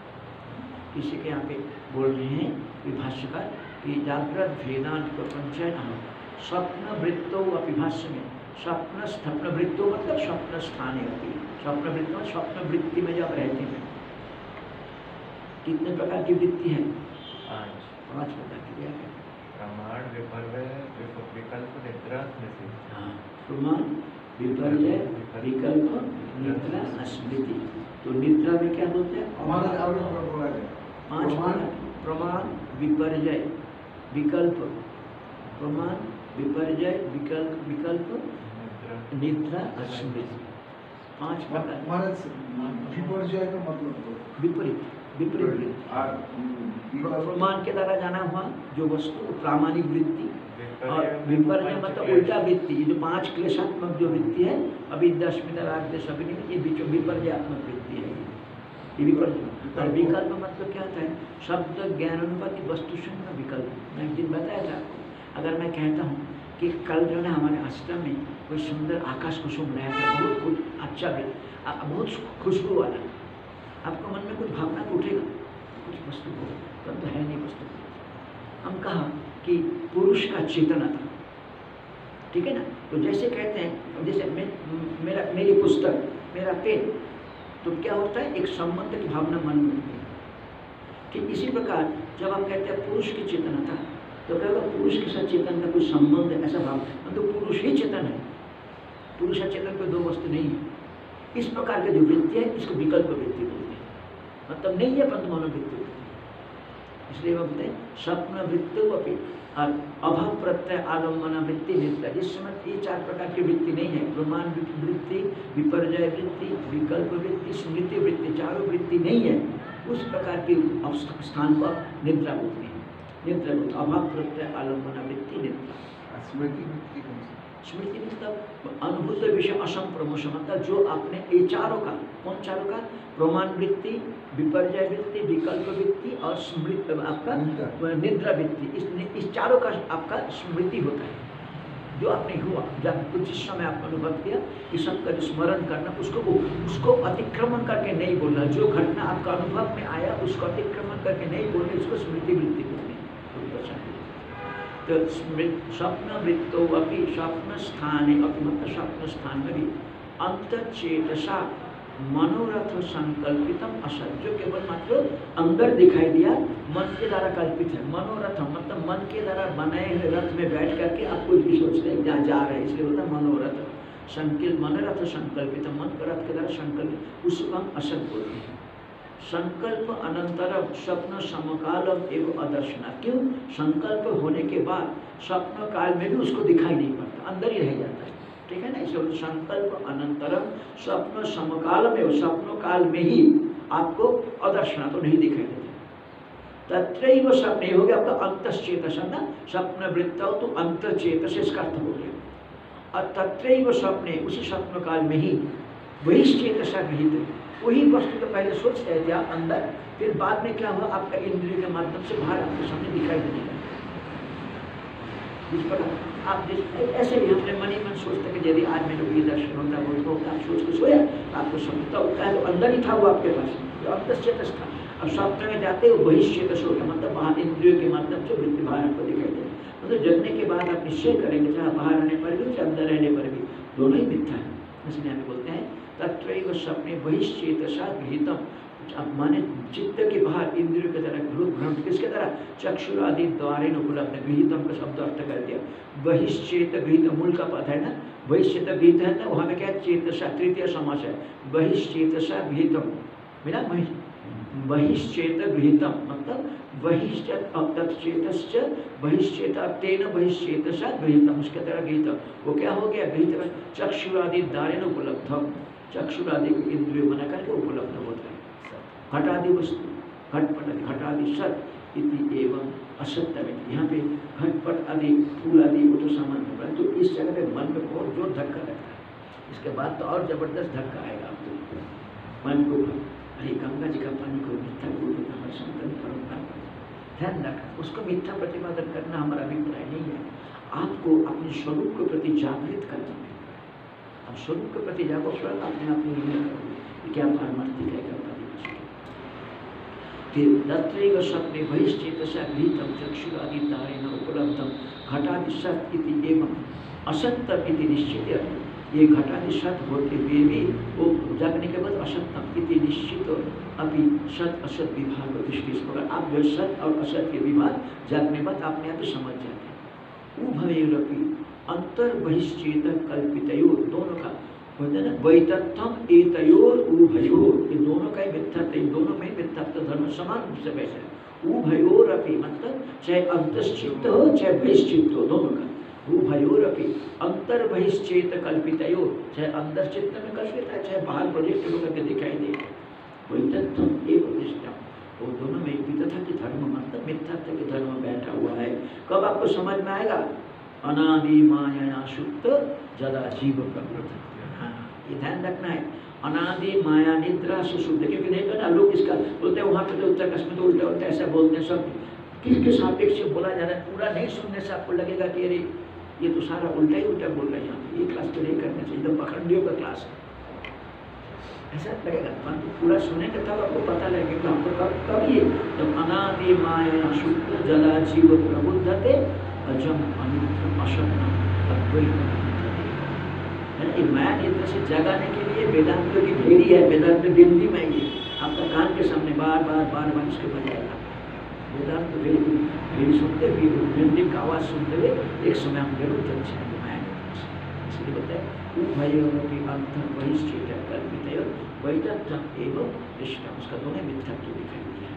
नहीं। इसी के यहाँ पे बोल रहे हैं विभाष्यकार कि जागृत वेदांत प्रपंचयन स्वप्न वृत्तो अभिभाष्य में स्वप्न स्वप्न वृत्तो मतलब स्वप्न स्थाने होती, स्वप्न वृत्तो स्वप्न वृत्ति में जब रहते हैं, कितने प्रकार की वृत्ति है, पांच प्रकार की क्या है, प्रमाण विपर्य विकल्प निद्रा स्मृति, हाँ प्रमाण विपर्य विकल्प निद्रा स्मृति। तो निद्रा में क्या बोलते हैं, पांच प्रमाण विपर्य विकल्प प्रमाण, विपर्जय, विकल्प विकल्प निद्रा निद्रा और स्मृति, पांच प्रकार। महाराज विपर्जय का मतलब विपरीत विपरीत और प्रमाण के द्वारा जाना हुआ जो वस्तु प्रामाणिक वृत्ति, और विपर्य विपर्जय पंच मतलब क्लेश। उल्टा वृत्ति। ये जो पांच क्लेशात्मक जो वृत्ति है अभी दशमिता राग सभी ये बीच विपर्जयात्मक वृत्ति है। ये विपर्जय। और विकल्प मतलब क्या होता है? शब्द ज्ञानानुपाति वस्तु शून्य विकल्प। मैं एक दिन बताया था आपको। अगर मैं कहता हूँ कि कल जो है हमारे आश्रम में कोई सुंदर आकाश कुसुम रहा था, बहुत कुछ अच्छा भी, बहुत खुशबू वाला, आपको मन में कुछ भावना तो उठेगा, कुछ वस्तु को तब तो है नहीं वस्तु। हम कहा कि पुरुष का चेतना था, ठीक है ना? तो जैसे कहते हैं, जैसे मैं मेरा मेरी पुस्तक, मेरा पेन, तो क्या होता है? एक संबंध की भावना मन में होती है। ठीक इसी प्रकार जब आप कहते हैं पुरुष की चेतना था, तो क्या होगा? पुरुष के साथ चेतन का कोई संबंध है, ऐसा भाव, तो पुरुष ही चेतन है, पुरुष और चेतन कोई दो वस्तु नहीं है। इस प्रकार की जो वृत्ति है इसको विकल्प वृत्ति बोलते हैं, मतलब नहीं है परंतु मनोवृत्ति होती है। इसलिए वो बोलते हैं स्वप्न वृत्ति अपनी और अभाव प्रत्यय आलम्बना वृत्ति निद्रा। जिस समय ये चार प्रकार की वृत्ति नहीं है, प्रमाण वृत्ति, विपर्जय वृत्ति, विकल्प वृत्ति, स्मृति वृत्ति, चारों वृत्ति नहीं है, उस प्रकार के स्थान पर निद्रा बोलते हैं। निद्रा बोलते अभाव प्रत्यय आलम्बना वृत्ति निद्रा। स्मृति वृत्ति कौन सी? स्मृति मतलब अनुभूत विषय असंप्रमोश, मतलब जो आपने ये चारों का, कौन चारों का? प्रमाण वृत्ति, विपर्जय वृत्ति, विकल्प वृत्ति और स्मृति, आपका निद्रा वृत्ति, इस इस चारों का आपका स्मृति होता है। जो आपने हुआ, जब कुछ जिस समय आपने अनुभव किया, इस सब का स्मरण करना, उसको उसको अतिक्रमण करके नहीं बोलना। जो घटना आपका अनुभव में आया उसको अतिक्रमण करके नहीं बोलना, इसको स्मृति वृत्ति बोलते हैं। तो स्वप्न वृत्तो अपनी स्वप्न स्थाने अपनी, मतलब स्वप्न स्थान में भी अंतर्चेतसा मनोरथ संकल्पितम असत, जो केवल मात्र अंदर दिखाई दिया, मन के द्वारा कल्पित है। मनोरथ मतलब मन के द्वारा बनाए हुए रथ में बैठ करके आप कुछ भी सोचते हैं जहाँ जा रहे हैं, इसलिए बोलता है मनोरथ संकल्प, मनोरथ संकल्पित, मन का रथ के द्वारा संकल्पित, उसको हम असत बोलते हैं। संकल्प अनंतरम स्वप्न समकालम एवं अदर्शना। क्यों? संकल्प होने के बाद स्वप्न काल में भी उसको दिखाई नहीं पड़ता, अंदर ही रह जाता है, ठीक है ना? इसलिए संकल्प अनंतरम स्वप्न समकालम एवं स्वप्न काल में ही आपको अदर्शना तो नहीं दिखाई देता। तत्रैव स्वप्न हो गया आपका अंतश्चेतस ना, स्वप्न वृत्त तो अंतचेतस इसका अर्थ हो गया। और तत्रैव स्वप्ने, उसी स्वप्न काल में ही बहिश्चेतसा गृहीत, वही वस्तु तो पहले सोच रहे थे आप अंदर, फिर बाद में क्या हुआ? आपका इंद्रिय के माध्यम से बाहर आपके सामने दिखाई देने लगा। इस पर आप जिस ऐसे ही अपने मन ही मन सोचते कि यदि आज मेरे को ये दर्शन होता है, वो होता, आप सोच के सोया, आपको समझता होता है, तो अंदर ही था वो आपके पास, तो अंतश्चेतस था। अब स्वप्न में जाते वो बहिश्चेतस हो गया, मतलब बाहर इंद्रियों के माध्यम से वृत्ति बाहर आपको दिखाई दे। मतलब जगने के बाद आप निश्चय करेंगे, चाहे बाहर रहने पर भी चाहे अंदर रहने पर भी, दोनों ही मिथ्या है। इसलिए हमें बोलते हैं तत्रैव स्वप्ने बहिश्चेतसा गृहीतम, अब माने चित्त के बाहर इंद्रियों के तरह भ्रम, किसके तरह? चक्षुर आदि द्वारे उपलब्ध, गृहीतम का शब्द अर्थ कर दिया। बहिश्चेत गृहीत मूल का पद है ना, बहिश्चेत गृहीत है ना, वहाँ में क्या है? चेतसा, तृतीय समास है, बहिश्चेतसा गृहीतम, बिना बहिश्चेत गृहीतम मतलब बहिश्चेत तत्चेतश्च बहिश्चेत तेन बहिश्चेतसा गृहीतम, उसके तरह गृहीतम। वो क्या हो गया? गृहीत चक्षुरादि द्वारेण उपलब्धम, चक्षुरादि को इंद्रिय बना करके उपलब्ध होता है। घटादि वस्तु, घटपट आदि, घटादि सत इति एवं असत्य में, यहाँ पे घटपट आदि फूल आदि वो तो सामान्य है, तो इस जगह पे मन में बहुत जोर धक्का लगता है। इसके बाद तो और जबरदस्त धक्का आएगा आपको मन को। अरे गंगा जी का पानी को मिथ्या बोल देता हमारे संतन परंपरा, ध्यान रखा, उसको मिथ्या प्रतिपादन करना हमारा अभिप्राय नहीं है। आपको अपने स्वरूप के प्रति जागृत करना है। अब स्वरूप के प्रति जागरूक अपने आप में निर्णय करोगे क्या पारमार्थिक है, क्या पारिभाषिक है। फिर तत्रैव स्वप्ने बहिश्चेतसा गृहीतम चक्षुरादि द्वारेण उपलब्धम घटादि सत् इति एवं असत्यम इति निश्चित। ये घटादि सत होते हुए भी वो जागने के बाद असत्यम इति निश्चित अभी सत असत विभाग दृष्टि, इस प्रकार आप जो सत और असत के विभाग जागने बाद अपने आप समझ जाते हैं। उभयोरपि अंतर बहिश्चेत कल्पितयोर, दोनों का होता है ना, वैतथ्यम एतयोर उभयोर, ये दोनों का ही मिथ्यात्व, इन दोनों में मिथ्यात्व धर्म समान रूप से बैठा है। उभयोरपि मतलब चाहे अंतश्चित्त हो चाहे बहिश्चित्त हो, दोनों का। उभयोरपि अंतर बहिश्चेत कल्पितयो, चाहे अंदर चित्त में कल्पित है चाहे बाहर प्रोजेक्ट होकर के दिखाई दे, वही तत्व एवं दृष्टा, वो दोनों में एक वितथा की धर्म मतलब मिथ्यात्व के धर्म बैठा हुआ है। कब आपको समझ में आएगा? अनादि माया सुप्त जदा जीव प्रकृत। हाँ, ये ध्यान रखना है। अनादि माया निद्रा सुसुप्त, क्योंकि नहीं तो ना लोग इसका बोलते हैं वहाँ पे तो उत्तरकाशी में तो उल्टा उल्टा ऐसा बोलते हैं, सब किसके सापेक्ष बोला जा रहा है, पूरा नहीं सुनने से आपको लगेगा कि अरे ये तो सारा उल्टा ही उल्टा बोल रहे हैं, यहाँ पे ये क्लास तो नहीं करना चाहिए, तो पखंडियों का क्लास है, ऐसा लगेगा। परंतु पूरा सुनेंगे तब आपको पता लगेगा हमको कब कब ये जब अनादि माया शुक्र जला जीव प्रबुद्धते अजम अनित्र अशक्न अद्वैत है। माया निद्रा से जगाने के लिए वेदांत की भेड़ी है, वेदांत दिल्ली में ही आपका कान के सामने बार बार बार बार इसके बजाएगा वेदांत भेड़ी भेड़ी सुनते हुए दिल्ली का आवाज़ सुनते हुए एक समय हम जरूर चल जाएंगे माया निद्रा से। इसलिए बताए उभयोरपि अंतर बहिश्चेत कल्पितयो वैतथ्यम एवं दृष्टम, उसका दोनों मिथ्यात्व दिखाई दिया।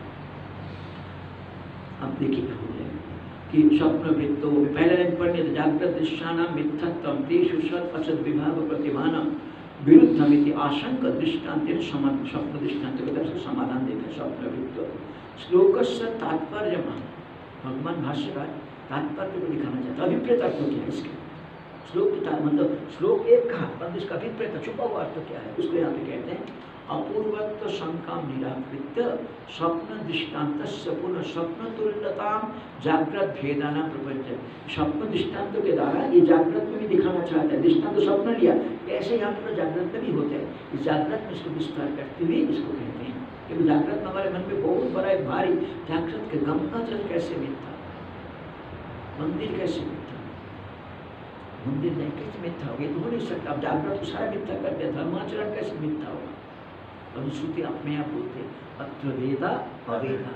अब देखिए क्या हो जाएगा कि स्वप्न वृत्तो पहले लाइन पढ़ने तो जागृत दृश्यानाम मिथ्यात्वम तेषु सत् असत् विभाग प्रतिमानम विरुद्धमिति आशंक दृष्टान्तेन समान स्वप्न दृष्टान्त का समाधान देते हैं। स्वप्न वृत्तो श्लोकस्य तात्पर्य भगवान भाष्यकार तात्पर्य को दिखाना चाहता है। अभिप्रेत अर्थ क्या है इसके? श्लोक मतलब श्लोक एक कहा परंतु इसका अभिप्रेत छुपा हुआ अर्थ क्या है उसको यहाँ पे कहते हैं अपूर्वत्व शंका निराकृत्य स्वप्न दृष्टान्त पुनः स्वप्न तुल्यता जागृत भेदाना प्रपंच। स्वप्न दृष्टांत के द्वारा ये जागृत में भी दिखाना चाहता है, दृष्टांत स्वप्न लिया ऐसे यहाँ पर जागृत में भी होते हैं, इस जागृत में इसको विस्तार करते हुए इसको कहते हैं कि जागृत में हमारे मन में बहुत बड़ा एक भारी जागृत के गंगाजल कैसे मिलता, मंदिर कैसे मिलता, मंदिर नहीं कैसे मिथ्या होगी, तो हो नहीं सकता। अब जागृत को सारा मिथ्या कर दिया, धर्माचरण कैसे मिथ्या होगा? अनुश्रुति अपने आप बोलते अत्र वेदा अवेदा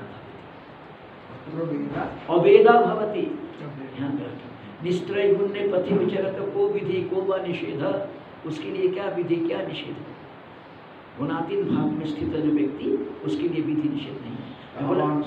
अवेदा भवति। यहाँ पे निस्त्रय गुण्य पथि विचरत को विधि को व निषेध, उसके लिए क्या विधि क्या निषेध? गुणातीत भाव में स्थित जो व्यक्ति उसके लिए विधि निषेध नहीं है। भगवान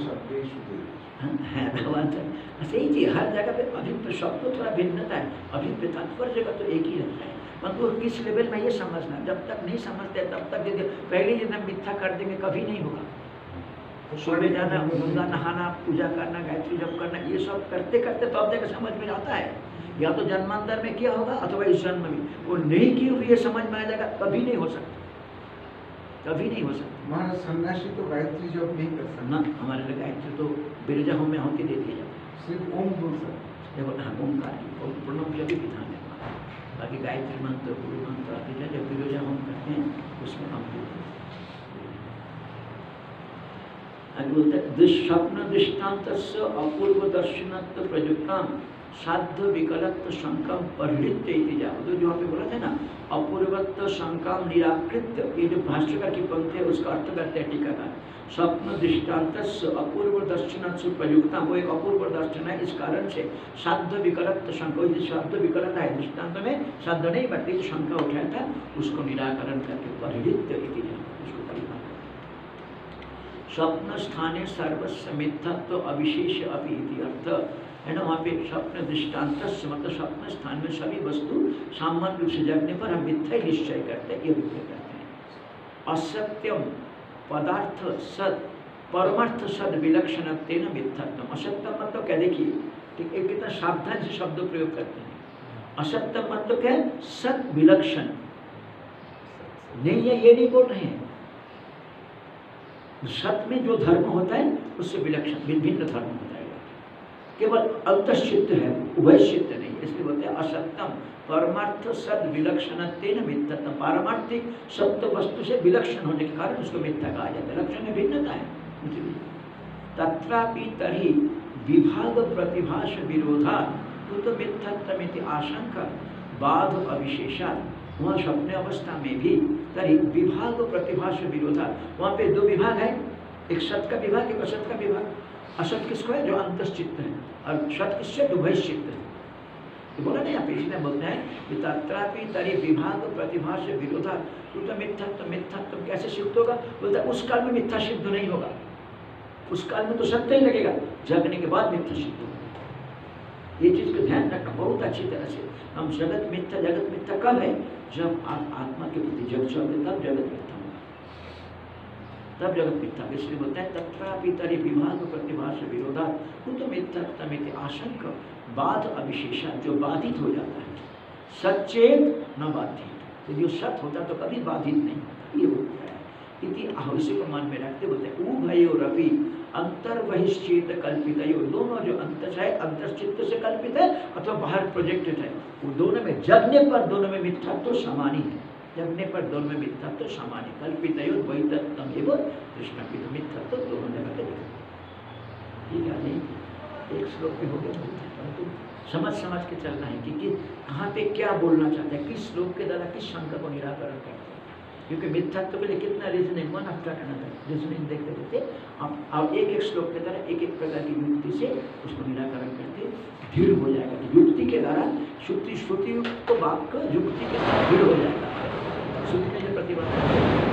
सही चीज हर जगह पे अभिप्रेत शब्द तो थोड़ा भिन्नता है, अभिप्रेत तात्पर्य जगह तो एक ही रहता है। मतलब किस लेवल में ये समझना, जब तक नहीं समझते तब तक यदि पहले यदि हम मिथ्या कर देंगे कभी नहीं होगा। सुबह जाना, गंगा नहाना, पूजा करना, गायत्री जप करना, ये सब करते करते तो अब तक समझ में आता है। या तो जन्मांतर में क्या होगा अथवा इस जन्म में, वो नहीं की हुई ये समझ में आ जाएगा, कभी नहीं हो सकता, कभी नहीं हो सकता। हमारा सन्यासी तो गायत्री जप नहीं कर सकता ना, हमारे लिए गायत्री तो बिरजा होम में होती दे दिया जाता, सिर्फ ओम बोल सकते। देखो हाँ ओमकार प्रणव जब भी विधान है, बाकी गायत्री मंत्र गुरु मंत्र आदि जब बिरजा होम करते हैं उसमें हम स्वप्न दृष्टांत अपूर्व दर्शनत्व प्रयुक्तम साध्य विकलत्व शंकम परिहृत्य तो जो पे बोला था ना अपूर्वत्व शंकम निराकृत्य, ये जो भाष्यकार की पंक्ति है उसका अर्थ करते हैं टीकाकार। स्वप्न दृष्टांत अपूर्व दर्शन प्रयुक्ता, वो एक अपूर्व दर्शन है, इस कारण से साध्य विकलत्व शंका, शब्द विकलता है दृष्टांत में शब्द नहीं बल्कि जो शंका उठाया था उसको निराकरण करके परिहृत्य उसको परिभाषा। स्वप्न स्थाने सर्वस्व मिथ्यात्व अविशेष अपि इति अर्थ है ना, वहाँ पे स्वप्न दृष्टांत मतलब स्वप्न स्थान में सभी वस्तु सामान्य रूप से जगने पर हम मिथ्या निश्चय करते हैं, ये विषय करते हैं। असत्यम पदार्थ सद परमार्थ सद विलक्षण तेन मिथ्यात्म। असत्यम मतलब क्या, देखिए ठीक है, कितना सावधान से शब्द प्रयोग करते हैं। असत्यम मतलब क्या है, सत विलक्षण नहीं है, ये नहीं बोल रहे हैं। सत में जो धर्म होता है उससे विलक्षण भिन्न धर्म होता है, केवल अंतश्चित्त है, उभयश्चित्त नहीं, इसलिए बोलते हैं असत्यम परमार्थ सद विलक्षण तेन मिथ्यात्म। पारमार्थिक सत्य वस्तु से विलक्षण होने के कारण उसको मिथ्या कहा जाता है, लक्षण में भिन्नता है। तत्रापि तर्हि विभाग प्रतिभाष विरोधा तो मिथ्यात्वमिति आशंका बाध अविशेषात्, वहाँ स्वप्न अवस्था में भी तरी विभाग प्रतिभाष विरोधा, वहाँ पे दो विभाग है, एक सत का विभाग एक असत का विभाग। असत किसको है, जो अंतश्चित्त है, और सत किससे, उभयश्चित्त है। तो बोला नहीं, आप इसीलिए बोलते हैं कि तत्रापि तरी विभाग प्रतिभाष विरोधा तो मिथ्यात्व मिथ्यात्व कैसे सिद्ध होगा, बोलता उस काल में मिथ्या सिद्ध नहीं होगा, उस काल में तो सत्य ही लगेगा, जगने के बाद मिथ्या सिद्ध होगा। ये चीज का ध्यान रखना बहुत अच्छी तरह से। हम जगत मिथ्या, जगत मिथ्या कब है? जब आप आत्मा के प्रति जग जाओगे तब जगत मिथ्या होगा, तब जगत मिथ्या। इसलिए बोलते हैं तत्रापि तरि विभाग प्रतिभास विरोधा कुत मिथ्यात्वमिति आशंका बाध अविशेषा, जो बाधित हो जाता है। सचेत न बाधित, यदि वो सत्य होता तो कभी बाधित नहीं होता। ये होता है इति आवश्यक को मन में रखते बोलते हैं उभयोरपि अंतर बहिश्चित कल्पित, दोनों जो अंतर है अंतर चित्त से कल्पित है अथवा बाहर प्रोजेक्टेड है, वो दोनों में जगने पर दोनों में मिथ्यात्व समान ही है। जगने पर दोनों में मिथ्यात्व समान है। कल्पित द्वैतत्वम एवं कृष्ण मिथ्यात्व दोनों जगह पे दिखा। ठीक है, नहीं एक श्लोक पे हो गया, परंतु समझ समझ के चलना है कि, कि कहाँ पे क्या बोलना चाहते हैं, किस श्लोक के द्वारा किस शंका को निराकरण करते हैं। क्योंकि मिथ्यात्व के लिए कितना reasoning, one after another reasoning देखते देखते आप, आप एक एक श्लोक के द्वारा एक एक प्रकार की युक्ति से उसको निराकरण करते दृढ़ हो जाएगा। युक्ति के द्वारा श्रुति श्रुति को वाक्य युक्ति के द्वारा दृढ़ हो जाएगा। श्रुति में जो प्रतिबंध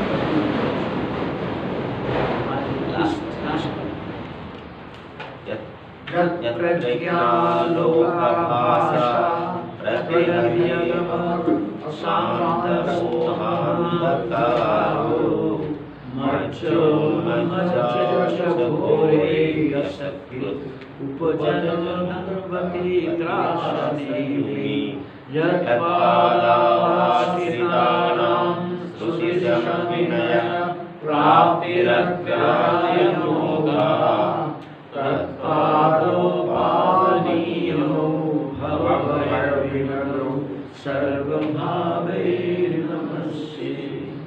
सर्वभावैर्नमस्ये।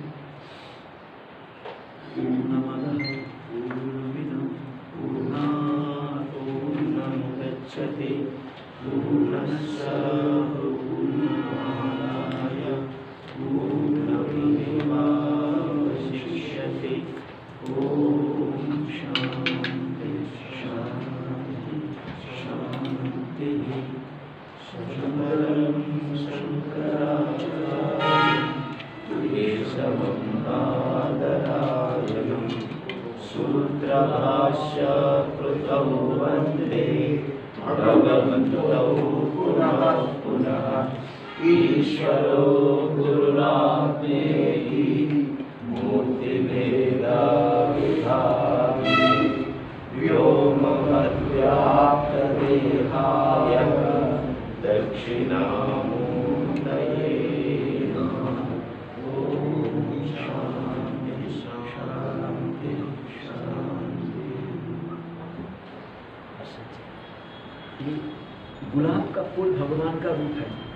पूर्णमदः पूर्णमिदं पूर्णात् पूर्णमुदच्यते पूर्णस्य पूर्णमादाय पूर्णमेवावशिष्यते। ॐ शान्ति शान्ति शान्तिः। शंकरं शंकराचार्यं केशवं बादरायणं सूत्रभाष्य कृतौ वन्दे भगवन्तौ पुनः पुनः। ईश्वरो गुरुरात्मेति मूर्तिभेदविभागिने व्योमवद्व्याप्तदेहाय दक्षिणामूर्तये नमः। ॐ शान्ति शान्ति शान्ति। गुलाब का फूल भगवान का रूप है।